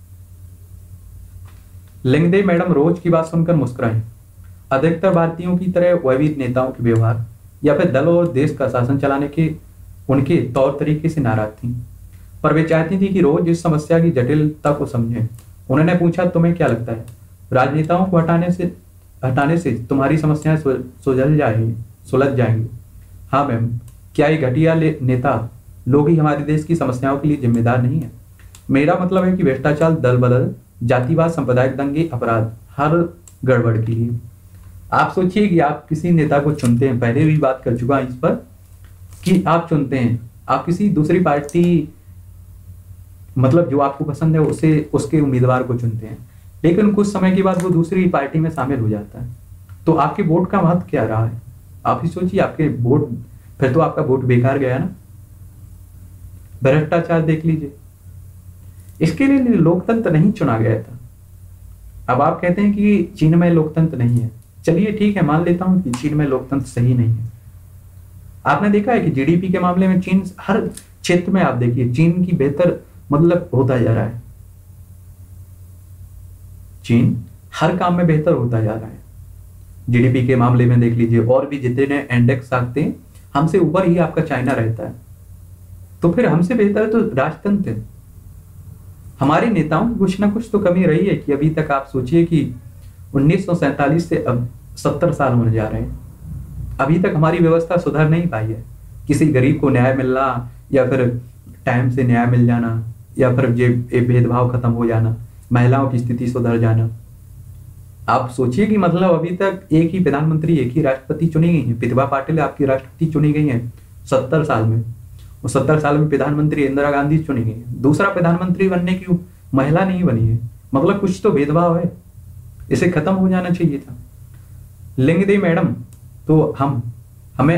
लिंगदे मैडम रोज की बात सुनकर मुस्कुराई। अधिकतर भारतीयों की तरह वह भी नेताओं के व्यवहार या फिर दल और देश का शासन चलाने के उनके तौर तरीके से नाराज थी, पर वे चाहती थी कि रोज इस समस्या की जटिलता को समझें। उन्होंने पूछा, तुम्हें क्या लगता है राजनेताओं को हटाने से तुम्हारी समस्याएं सुलझ जाएंगी? हाँ मैम, क्या ये घटिया नेता लोग ही हमारे देश की समस्याओं के लिए जिम्मेदार नहीं है? मेरा मतलब है कि भ्रष्टाचार, दल बदल, जातिवाद, सांप्रदायिक दंगे, अपराध, हर गड़बड़ के लिए। आप सोचिए कि आप किसी नेता को चुनते हैं, पहले भी बात कर चुका इस पर कि आप चुनते हैं, आप किसी दूसरी पार्टी मतलब जो आपको पसंद है उसके उम्मीदवार को चुनते हैं, लेकिन कुछ समय के बाद वो दूसरी पार्टी में शामिल हो जाता है। तो आपके वोट का महत्व क्या रहा है? आप ही सोचिए, आपके वोट, फिर तो आपका वोट बेकार गया ना। भ्रष्टाचार देख लीजिए, इसके लिए लोकतंत्र नहीं चुना गया था। अब आप कहते हैं कि चीन में लोकतंत्र नहीं है। चलिए ठीक है, मान लेता हूं कि चीन में लोकतंत्र सही नहीं है। आपने देखा है कि जीडीपी के मामले में चीन हर क्षेत्र में, आप देखिए चीन की बेहतर मतलब होता जा रहा है। चीन हर काम में बेहतर होता जा रहा है। जीडीपी के मामले में देख लीजिए, और भी जितने इंडेक्स आते हैं हमसे ऊपर ही आपका चाइना रहता है। तो फिर हमसे बेहतर तो राजतंत्र है। हमारे नेताओं की कुछ ना कुछ तो कमी रही है कि अभी तक आप सोचिए कि 1947 से अब 70 साल होने जा रहे हैं, अभी तक हमारी व्यवस्था सुधर नहीं पाई है। किसी गरीब को न्याय मिलना या फिर टाइम से न्याय मिल जाना या फिर ये भेदभाव खत्म हो जाना, महिलाओं की स्थिति सुधर जाना। आप सोचिए कि मतलब अभी तक एक ही प्रधानमंत्री, एक ही राष्ट्रपति चुनी गई है। विधवा पाटिल आपकी राष्ट्रपति चुनी गई है 70 साल में, और 70 साल में प्रधानमंत्री इंदिरा गांधी चुनी गई है। दूसरा प्रधानमंत्री बनने की महिला नहीं बनी है। मतलब कुछ तो भेदभाव है, इसे खत्म हो जाना चाहिए था। लिंगदे मैडम, तो हमें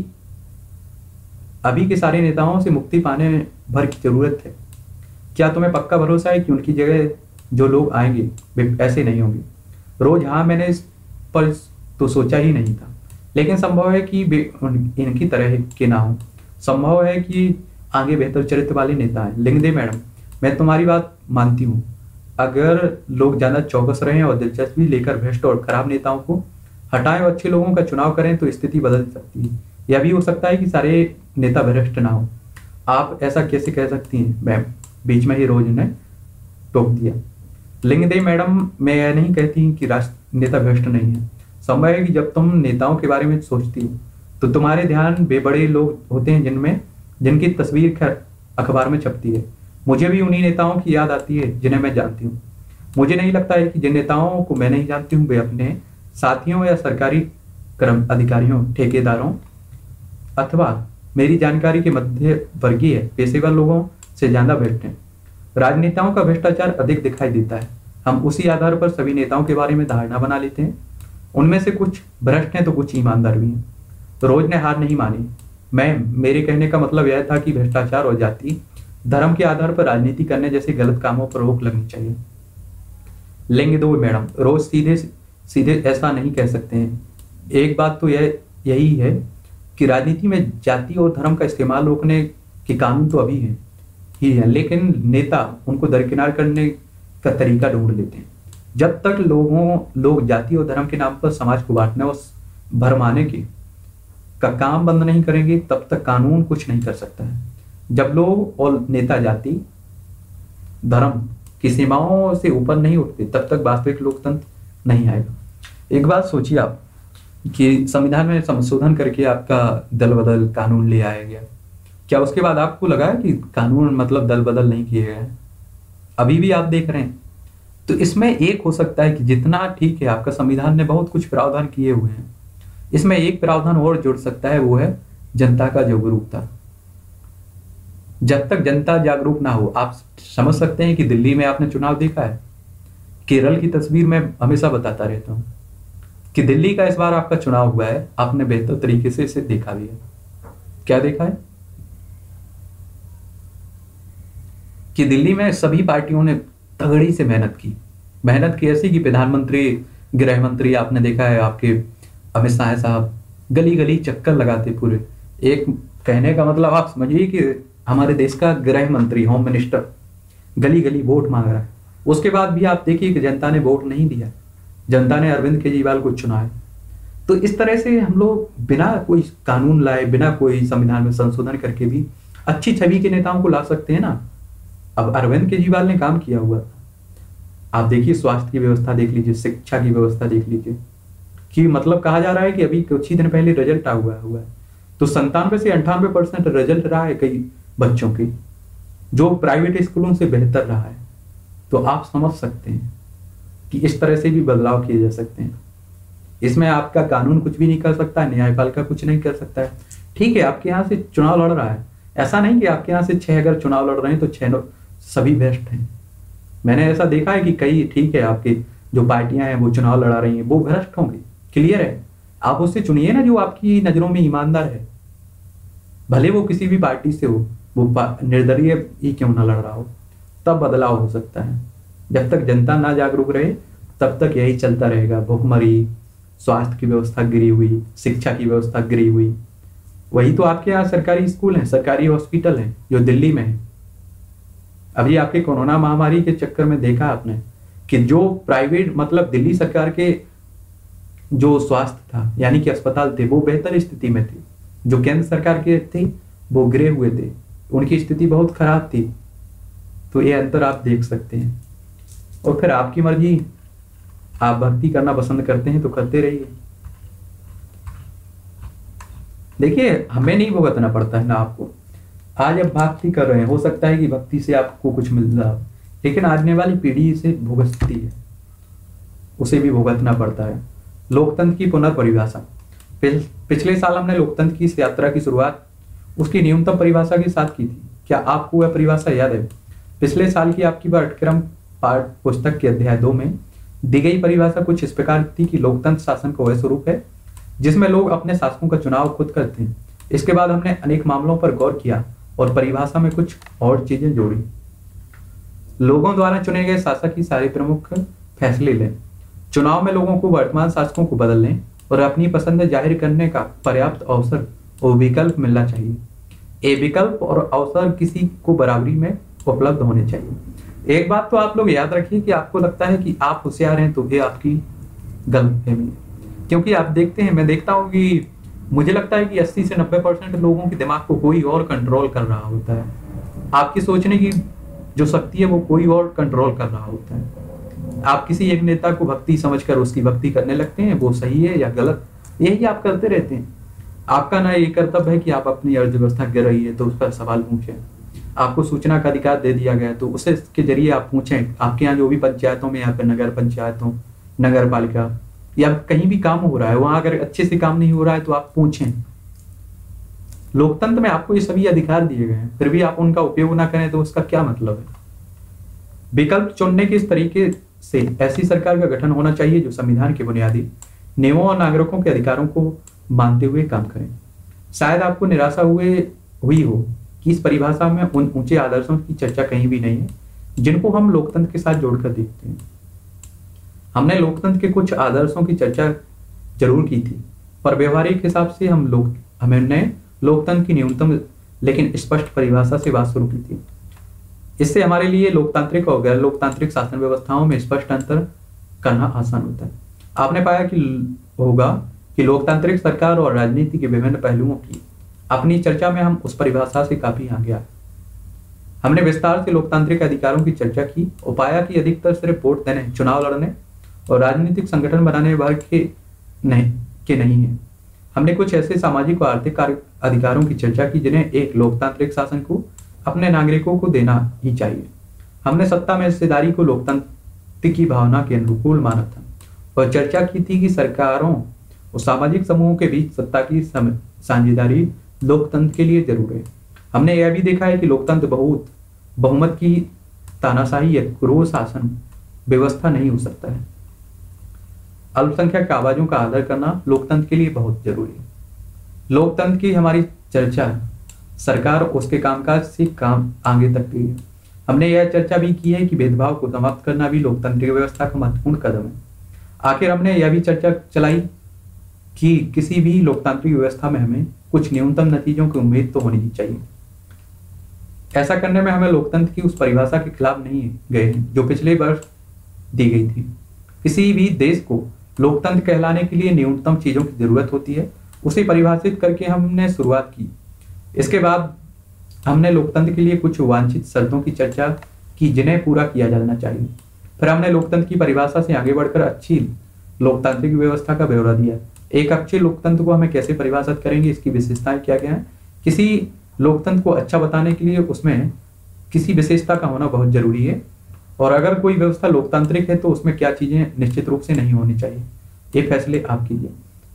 अभी के सारे नेताओं से मुक्ति पाने भर की जरूरत है। क्या तुम्हें पक्का भरोसा है कि उनकी जगह जो लोग आएंगे वे ऐसे नहीं होंगे? रोज, हाँ, मैंने इस पर तो सोचा ही नहीं था, लेकिन संभव है कि इनकी तरह के ना हो। संभव है कि आगे बेहतर चरित्र वाले नेता है। लिंगदे मैडम, मैं तुम्हारी बात मानती हूँ। अगर लोग ज्यादा चौकस रहें और दिलचस्पी लेकर भ्रष्ट और खराब नेताओं को हटाएं और अच्छे लोगों का चुनाव करें तो स्थिति बदल सकती है। यह भी हो सकता है कि सारे नेता भ्रष्ट ना हो। आप ऐसा कैसे कह सकती हैं मैम? बीच में ही रोज ने टोक दिया। लिंगदे मैडम, मैं यह नहीं कहती कि राष्ट्र नेता भ्रष्ट नहीं है। संभव है कि जब तुम नेताओं के बारे में सोचती हो तो तुम्हारे ध्यान वे बड़े लोग होते हैं जिनकी तस्वीर अखबार में छपती है। मुझे भी उन्हीं नेताओं की याद आती है जिन्हें मैं जानती हूँ। मुझे नहीं लगता है कि जिन नेताओं को मैं नहीं जानती हूँ वे अपने साथियों या सरकारी अधिकारियों, ठेकेदारों अथवा मेरी जानकारी के मध्य वर्गीय पेशेवर लोगों से ज्यादा भ्रष्ट हैं। राजनेताओं का भ्रष्टाचार अधिक दिखाई देता है। हम उसी आधार पर सभी नेताओं के बारे में धारणा बना लेते हैं। उनमें से कुछ भ्रष्ट हैं तो कुछ ईमानदार भी हैं। तो रोज ने हार नहीं मानी। मेरे कहने का मतलब यह था कि भ्रष्टाचार और जाति धर्म के आधार पर राजनीति करने जैसे गलत कामों पर रोक लगनी चाहिए। लेंगे दो मैडम, रोज सीधे सीधे ऐसा नहीं कह सकते हैं। एक बात तो यही है कि राजनीति में जाति और धर्म का इस्तेमाल रोकने के कानून तो अभी हैं ही है, लेकिन नेता उनको दरकिनार करने का तरीका ढूंढ लेते हैं। जब तक लोग जाति और धर्म के नाम पर समाज को बांटने और भरमाने का काम बंद नहीं करेंगे, तब तक कानून कुछ नहीं कर सकता है। जब लोग और नेता जाति धर्म की सीमाओं से ऊपर नहीं उठते, तब तक वास्तविक लोकतंत्र नहीं आएगा। एक बात सोचिए आप कि संविधान में संशोधन करके आपका दल बदल कानून ले आया गया, क्या उसके बाद आपको लगा है कि कानून मतलब दल बदल नहीं किए गए हैं? अभी भी आप देख रहे हैं। तो इसमें एक हो सकता है कि जितना ठीक है आपका संविधान ने बहुत कुछ प्रावधान किए हुए हैं, इसमें एक प्रावधान और जुड़ सकता है, वो है जनता का जागरूकता। जब तक जनता जागरूक ना हो, आप समझ सकते हैं कि दिल्ली में आपने चुनाव देखा है, केरल की तस्वीर मैं हमेशा बताता रहता हूं कि दिल्ली का इस बार आपका चुनाव हुआ है, आपने बेहतर तरीके से इसे देखा भी है। क्या देखा है कि दिल्ली में सभी पार्टियों ने तगड़ी से मेहनत की ऐसी कि प्रधानमंत्री, गृह मंत्री, आपने देखा है आपके अमित शाह साहब गली गली चक्कर लगाते पूरे। एक कहने का मतलब आप समझिए कि हमारे देश का गृह मंत्री, होम मिनिस्टर गली गली वोट मांग रहा है। उसके बाद भी आप देखिए कि जनता ने वोट नहीं दिया, जनता ने अरविंद केजरीवाल को चुना है। तो इस तरह से हम लोग बिना कोई कानून लाए, बिना कोई संविधान में संशोधन करके भी अच्छी छवि के नेताओं को ला सकते हैं ना। अब अरविंद केजरीवाल ने काम किया हुआ था, आप देखिए स्वास्थ्य की व्यवस्था देख लीजिए, शिक्षा की व्यवस्था देख लीजिए, कि मतलब कहा जा रहा है कि अभी कुछ ही दिन पहले रिजल्ट हुआ है, तो 97 से 98% रिजल्ट रहा है कई बच्चों की, जो प्राइवेट स्कूलों से बेहतर रहा है। तो आप समझ सकते हैं कि इस तरह से भी बदलाव किए जा सकते हैं। इसमें आपका कानून कुछ भी नहीं कर सकता है, न्यायपालिका कुछ नहीं कर सकता है। ठीक है, आपके यहाँ से चुनाव लड़ रहा है, ऐसा नहीं कि आपके यहाँ से 6 अगर चुनाव लड़ रहे हैं तो 6 सभी भ्रष्ट हैं। मैंने ऐसा देखा है कि कई, ठीक है, आपकी जो पार्टियां हैं वो चुनाव लड़ा रही हैं, वो भ्रष्ट होंगे, क्लियर है। आप उससे चुनिए ना जो आपकी नजरों में ईमानदार है, भले वो किसी भी पार्टी से हो, वो निर्दलीय ही क्यों ना लड़ रहा हो, तब बदलाव हो सकता है। जब तक जनता ना जागरूक रहे तब तक यही चलता रहेगा, भुखमरी, स्वास्थ्य की व्यवस्था गिरी हुई, शिक्षा की व्यवस्था गिरी हुई। वही तो आपके यहाँ सरकारी स्कूल हैं, सरकारी हॉस्पिटल हैं जो दिल्ली में है। अभी आपके कोरोना महामारी के चक्कर में देखा आपने कि जो प्राइवेट मतलब दिल्ली सरकार के जो स्वास्थ्य था यानी कि अस्पताल थे वो बेहतर स्थिति में थे, जो केंद्र सरकार के थे वो गिरे हुए थे, उनकी स्थिति बहुत खराब थी। तो ये अंतर आप देख सकते हैं। और फिर आपकी मर्जी, आप भक्ति करना पसंद करते हैं तो करते रहिए। देखिए, हमें नहीं भुगतना पड़ता है ना आपको। आज आप भक्ति कर रहे हैं, हो सकता है कि भक्ति से आपको कुछ मिल रहा, लेकिन आने वाली पीढ़ी इसे भुगतती है, उसे भी भुगतना पड़ता है। लोकतंत्र की पुनर्परिभाषा, पिछले साल हमने लोकतंत्र की इस यात्रा की शुरुआत उसकी न्यूनतम परिभाषा के साथ की थी। क्या आपको वह परिभाषा याद है? पिछले साल की आपकी पाठ्यक्रम पाठ पुस्तक के अध्याय 2 में दी गई परिभाषा कुछ इस प्रकार थी कि लोकतंत्र शासन का वह स्वरूप है जिसमें लोग अपने शासकों का चुनाव खुद करते हैं। इसके बाद हमने अनेक मामलों पर गौर किया और परिभाषा में कुछ और चीजें जोड़ी। लोगों द्वारा चुने गए शासक ही सारे प्रमुख फैसले लें, चुनाव में लोगों को वर्तमान शासकों को बदलने और अपनी पसंद जाहिर करने का पर्याप्त अवसर और विकल्प मिलना चाहिए। ये विकल्प और अवसर किसी को बराबरी में उपलब्ध होने चाहिए। एक बात तो आप लोग याद रखिए कि आपको लगता है कि आप होशियार हैं तो ये आपकी गलतफहमी है, क्योंकि आप देखते हैं, मैं देखता हूँ कि मुझे लगता है कि 80 से 90% लोगों के दिमाग को कोई और कंट्रोल कर रहा होता है। आपकी सोचने की जो शक्ति है वो कोई और कंट्रोल कर रहा होता है। आप किसी एक नेता को भक्ति समझकर उसकी भक्ति करने लगते हैं, वो सही है या गलत, यही आप करते रहते हैं। आपका ना ये कर्तव्य है कि आप अपनी अर्थव्यवस्था गिर रही है तो उस पर सवाल पूछें। आपको सूचना का अधिकार दे दिया गया तो उसे के जरिए आप पूछें। आपके यहाँ जो भी पंचायतों में, यहाँ पे नगर पंचायतों, नगर पालिका या कहीं भी काम हो रहा है, वहां अगर अच्छे से काम नहीं हो रहा है तो आप पूछें। लोकतंत्र में आपको ये सभी अधिकार दिए गए हैं, फिर भी आप उनका उपयोग ना करें तो उसका क्या मतलब है? विकल्प चुनने के इस तरीके से ऐसी सरकार का गठन होना चाहिए जो संविधान के बुनियादी नियमों और नागरिकों के अधिकारों को मानते हुए काम करें। शायद आपको निराशा हुई हो कि इस परिभाषा में उन ऊंचे आदर्शों की चर्चा कहीं भी नहीं है जिनको हम लोकतंत्र के साथ जोड़कर देखते हैं। हमने लोकतंत्र के कुछ आदर्शों की चर्चा जरूर की थी, पर व्यवहारिक हिसाब से हमने लोकतंत्र की न्यूनतम लेकिन स्पष्ट परिभाषा से बात शुरू की थी। इससे हमारे लिए लोकतांत्रिक और गैर लोकतांत्रिक शासन व्यवस्थाओं में स्पष्ट अंतर करना आसान होता है। आपने पाया कि लोकतांत्रिक सरकार और राजनीति के विभिन्न पहलुओं की अपनी चर्चा में हम उस परिभाषा से काफी आगे आए। हमने विस्तार से लोकतांत्रिक अधिकारों की चर्चा की और पाया कि अधिकतर सिर्फ वोट देने, चुनाव लड़ने और राजनीतिक संगठन बनाने वर्ग के नहीं है। हमने कुछ ऐसे सामाजिक और आर्थिक अधिकारों की चर्चा की जिन्हें एक लोकतांत्रिक शासन को अपने नागरिकों को देना ही चाहिए। हमने सत्ता में हिस्सेदारी को लोकतंत्र की भावना के अनुकूल माना था और चर्चा की थी कि सरकारों और सामाजिक समूहों के बीच सत्ता की साझेदारी लोकतंत्र के लिए जरूरी है। हमने यह भी देखा है कि लोकतंत्र बहुमत की तानाशाही या क्रूर शासन व्यवस्था नहीं हो सकता है। अल्पसंख्यक आवाजों का आदर करना लोकतंत्र के लिए बहुत जरूरी है। लोकतंत्र की हमारी चर्चा सरकार उसके कामकाज से काम आगे तक की है। हमने यह चर्चा भी की है कि भेदभाव को समाप्त करना भी लोकतांत्रिक व्यवस्था का महत्वपूर्ण कदम है। आखिर हमने यह भी चर्चा चलाई कि किसी भी लोकतांत्रिक व्यवस्था में हमें कुछ न्यूनतम नतीजों की उम्मीद तो होनी ही चाहिए। ऐसा करने में हमें लोकतंत्र की उस परिभाषा के खिलाफ नहीं गए हैं जो पिछले वर्ष दी गई थी। किसी भी देश को लोकतंत्र कहलाने के लिए न्यूनतम चीजों की जरूरत होती है, उसे परिभाषित करके हमने शुरुआत की। इसके बाद हमने लोकतंत्र के लिए कुछ वांछित शर्तों की चर्चा की जिन्हें पूरा किया जाना चाहिए। फिर हमने लोकतंत्र की परिभाषा से आगे बढ़कर अच्छी लोकतांत्रिक व्यवस्था का ब्यौरा दिया। एक अच्छे लोकतंत्र को हमें कैसे परिभाषित करेंगे, इसकी विशेषताएं क्या क्या है। किसी लोकतंत्र को अच्छा बताने के लिए उसमें किसी विशेषता का होना बहुत जरूरी है, और अगर कोई व्यवस्था लोकतांत्रिक है तो उसमें क्या चीजें निश्चित रूप से नहीं होनी चाहिए, ये फैसले आप कीजिए।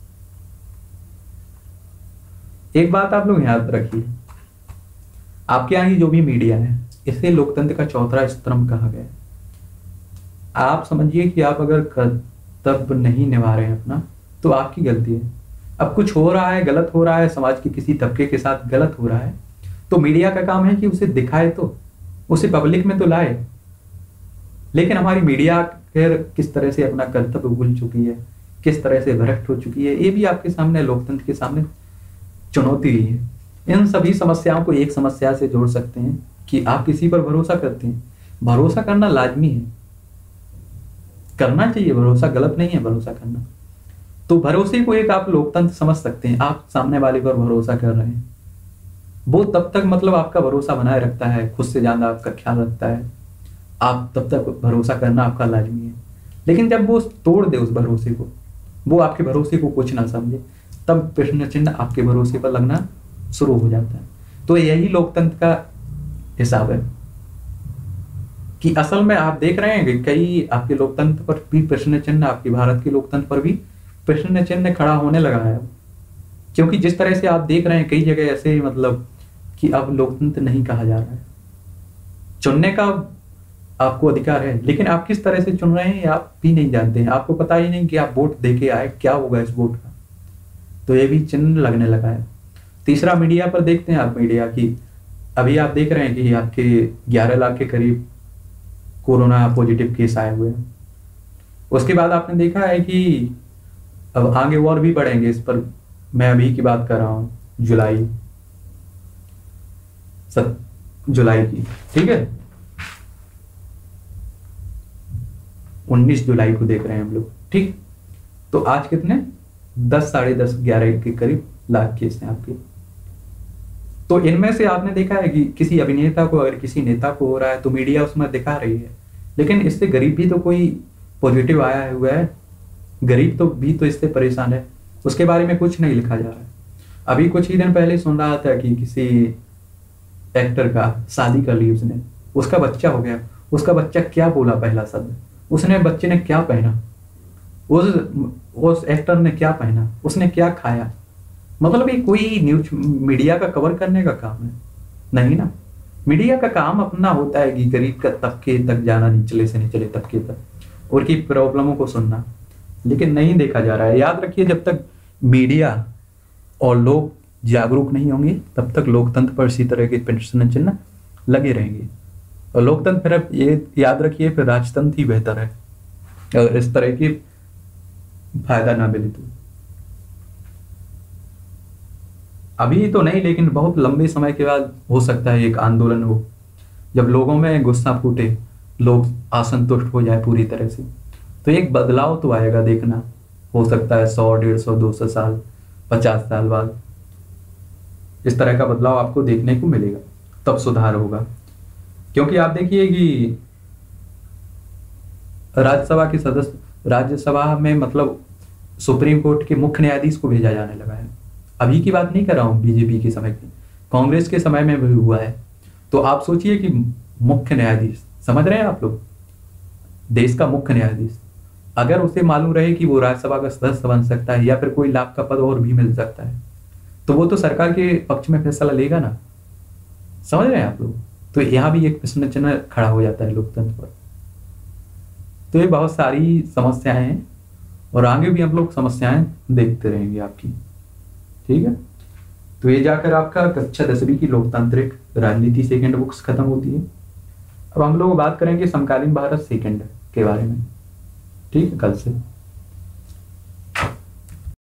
एक बात आप लोग याद रखिए, आपके यहाँ की जो भी मीडिया है इसे लोकतंत्र का चौथा स्तंभ कहा गया है। आप समझिए कि आप अगर कर्तव्य नहीं निभा रहे हैं अपना तो आपकी गलती है। अब कुछ हो रहा है, गलत हो रहा है, समाज के किसी तबके के साथ गलत हो रहा है, तो मीडिया का काम है कि उसे दिखाए, तो उसे पब्लिक में तो लाए। लेकिन हमारी मीडिया फिर किस तरह से अपना कर्तव्य भूल चुकी है, किस तरह से भ्रष्ट हो चुकी है, ये भी आपके सामने लोकतंत्र के सामने चुनौती ही है। इन सभी समस्याओं को एक समस्या से जोड़ सकते हैं कि आप किसी पर भरोसा करते हैं। भरोसा करना लाजमी है, करना चाहिए भरोसा, गलत नहीं है भरोसा करना। तो भरोसे को एक आप लोकतंत्र समझ सकते हैं। आप सामने वाले पर भरोसा कर रहे हैं, वो तब तक मतलब आपका भरोसा बनाए रखता है, खुद से ज्यादा आपका ख्याल रखता है, आप तब तक भरोसा करना आपका लाजमी है। लेकिन जब वो तोड़ दे उस भरोसे को, वो आपके भरोसे को कुछ ना समझे, तब प्रश्न चिन्ह आपके भरोसे पर लगना शुरू हो जाता है। तो यही लोकतंत्र का हिसाब है कि असल में आप देख रहे हैं कि कई आपके लोकतंत्र पर भी प्रश्न चिन्ह, आपके भारत के लोकतंत्र पर भी प्रश्न चिन्ह खड़ा होने लगा है। क्योंकि जिस तरह से आप देख रहे हैं कई जगह ऐसे मतलब कि अब लोकतंत्र नहीं कहा जा रहा है। चुनने का आपको अधिकार है, लेकिन आप किस तरह से चुन रहे हैं आप भी नहीं जानते हैं। आपको पता ही नहीं कि आप वोट देके आए, क्या होगा इस वोट का। तो ये भी चिन्ह लगने लगा है। तीसरा, मीडिया पर देखते हैं आप, मीडिया की अभी आप देख रहे हैं कि आपके 11 लाख के करीब कोरोना पॉजिटिव केस आए हुए हैं। उसके बाद आपने देखा है कि अब आगे और भी बढ़ेंगे। इस पर मैं अभी की बात कर रहा हूँ, जुलाई की, ठीक है, 19 जुलाई को देख रहे हैं हम लोग, ठीक। तो आज कितने 10, साढ़े 10, 11 के करीब लाख केस हैं आपके। तो इनमें से आपने देखा है कि किसी अभिनेता को अगर किसी नेता को हो रहा है तो मीडिया उसमें दिखा रही है, लेकिन इससे गरीब भी तो कोई पॉजिटिव आया हुआ है, गरीब तो भी तो इससे परेशान है, उसके बारे में कुछ नहीं लिखा जा रहा है। अभी कुछ ही दिन पहले सुन रहा था कि किसी एक्टर का शादी कर ली उसने, उसका बच्चा हो गया, उसका बच्चा क्या बोला पहला शब्द, उसने बच्चे ने क्या पहना, उस एक्टर ने क्या पहना, उसने क्या खाया। मतलब ये कोई न्यूज मीडिया का कवर करने का काम है नहीं ना। मीडिया का काम अपना होता है कि गरीब का तबके तक जाना, निचले से निचले तबके तक, और की प्रॉब्लमों को सुनना। लेकिन नहीं देखा जा रहा है। याद रखिए, जब तक मीडिया और लोग जागरूक नहीं होंगे तब तक लोकतंत्र पर इसी तरह के प्रश्न चिन्ह लगे रहेंगे। और लोकतंत्र फिर अब ये याद रखिए, फिर राजतंत्र ही बेहतर है अगर इस तरह की फायदा ना मिले तो। अभी तो नहीं, लेकिन बहुत लंबे समय के बाद हो सकता है एक आंदोलन हो, जब लोगों में गुस्सा फूटे, लोग असंतुष्ट हो जाए पूरी तरह से, तो एक बदलाव तो आएगा। देखना, हो सकता है 100, 150, 200 साल, 50 साल बाद इस तरह का बदलाव आपको देखने को मिलेगा, तब सुधार होगा। क्योंकि आप देखिए कि राज्यसभा के सदस्य, राज्यसभा में मतलब सुप्रीम कोर्ट के मुख्य न्यायाधीश को भेजा जाने लगा है। अभी की बात नहीं कर रहा हूं, बीजेपी के समय की, कांग्रेस के समय में भी हुआ है। तो आप सोचिए कि मुख्य न्यायाधीश, समझ रहे हैं आप लोग, देश का मुख्य न्यायाधीश, अगर उसे मालूम रहे कि वो राज्यसभा का सदस्य बन सकता है या फिर कोई लाभ का पद और भी मिल सकता है, तो वो तो सरकार के पक्ष में फैसला लेगा ना। समझ रहे हैं आप लोग। तो यहाँ भी एक प्रश्न चिन्ह खड़ा हो जाता है लोकतंत्र पर। तो ये बहुत सारी समस्याएं हैं और आगे भी हम लोग समस्याएं देखते रहेंगे आपकी। ठीक है, तो ये जाकर आपका कक्षा 10वीं की लोकतांत्रिक राजनीति सेकंड बुक्स खत्म होती है। अब हम लोग बात करेंगे समकालीन भारत सेकंड के बारे में, ठीक है, कल से।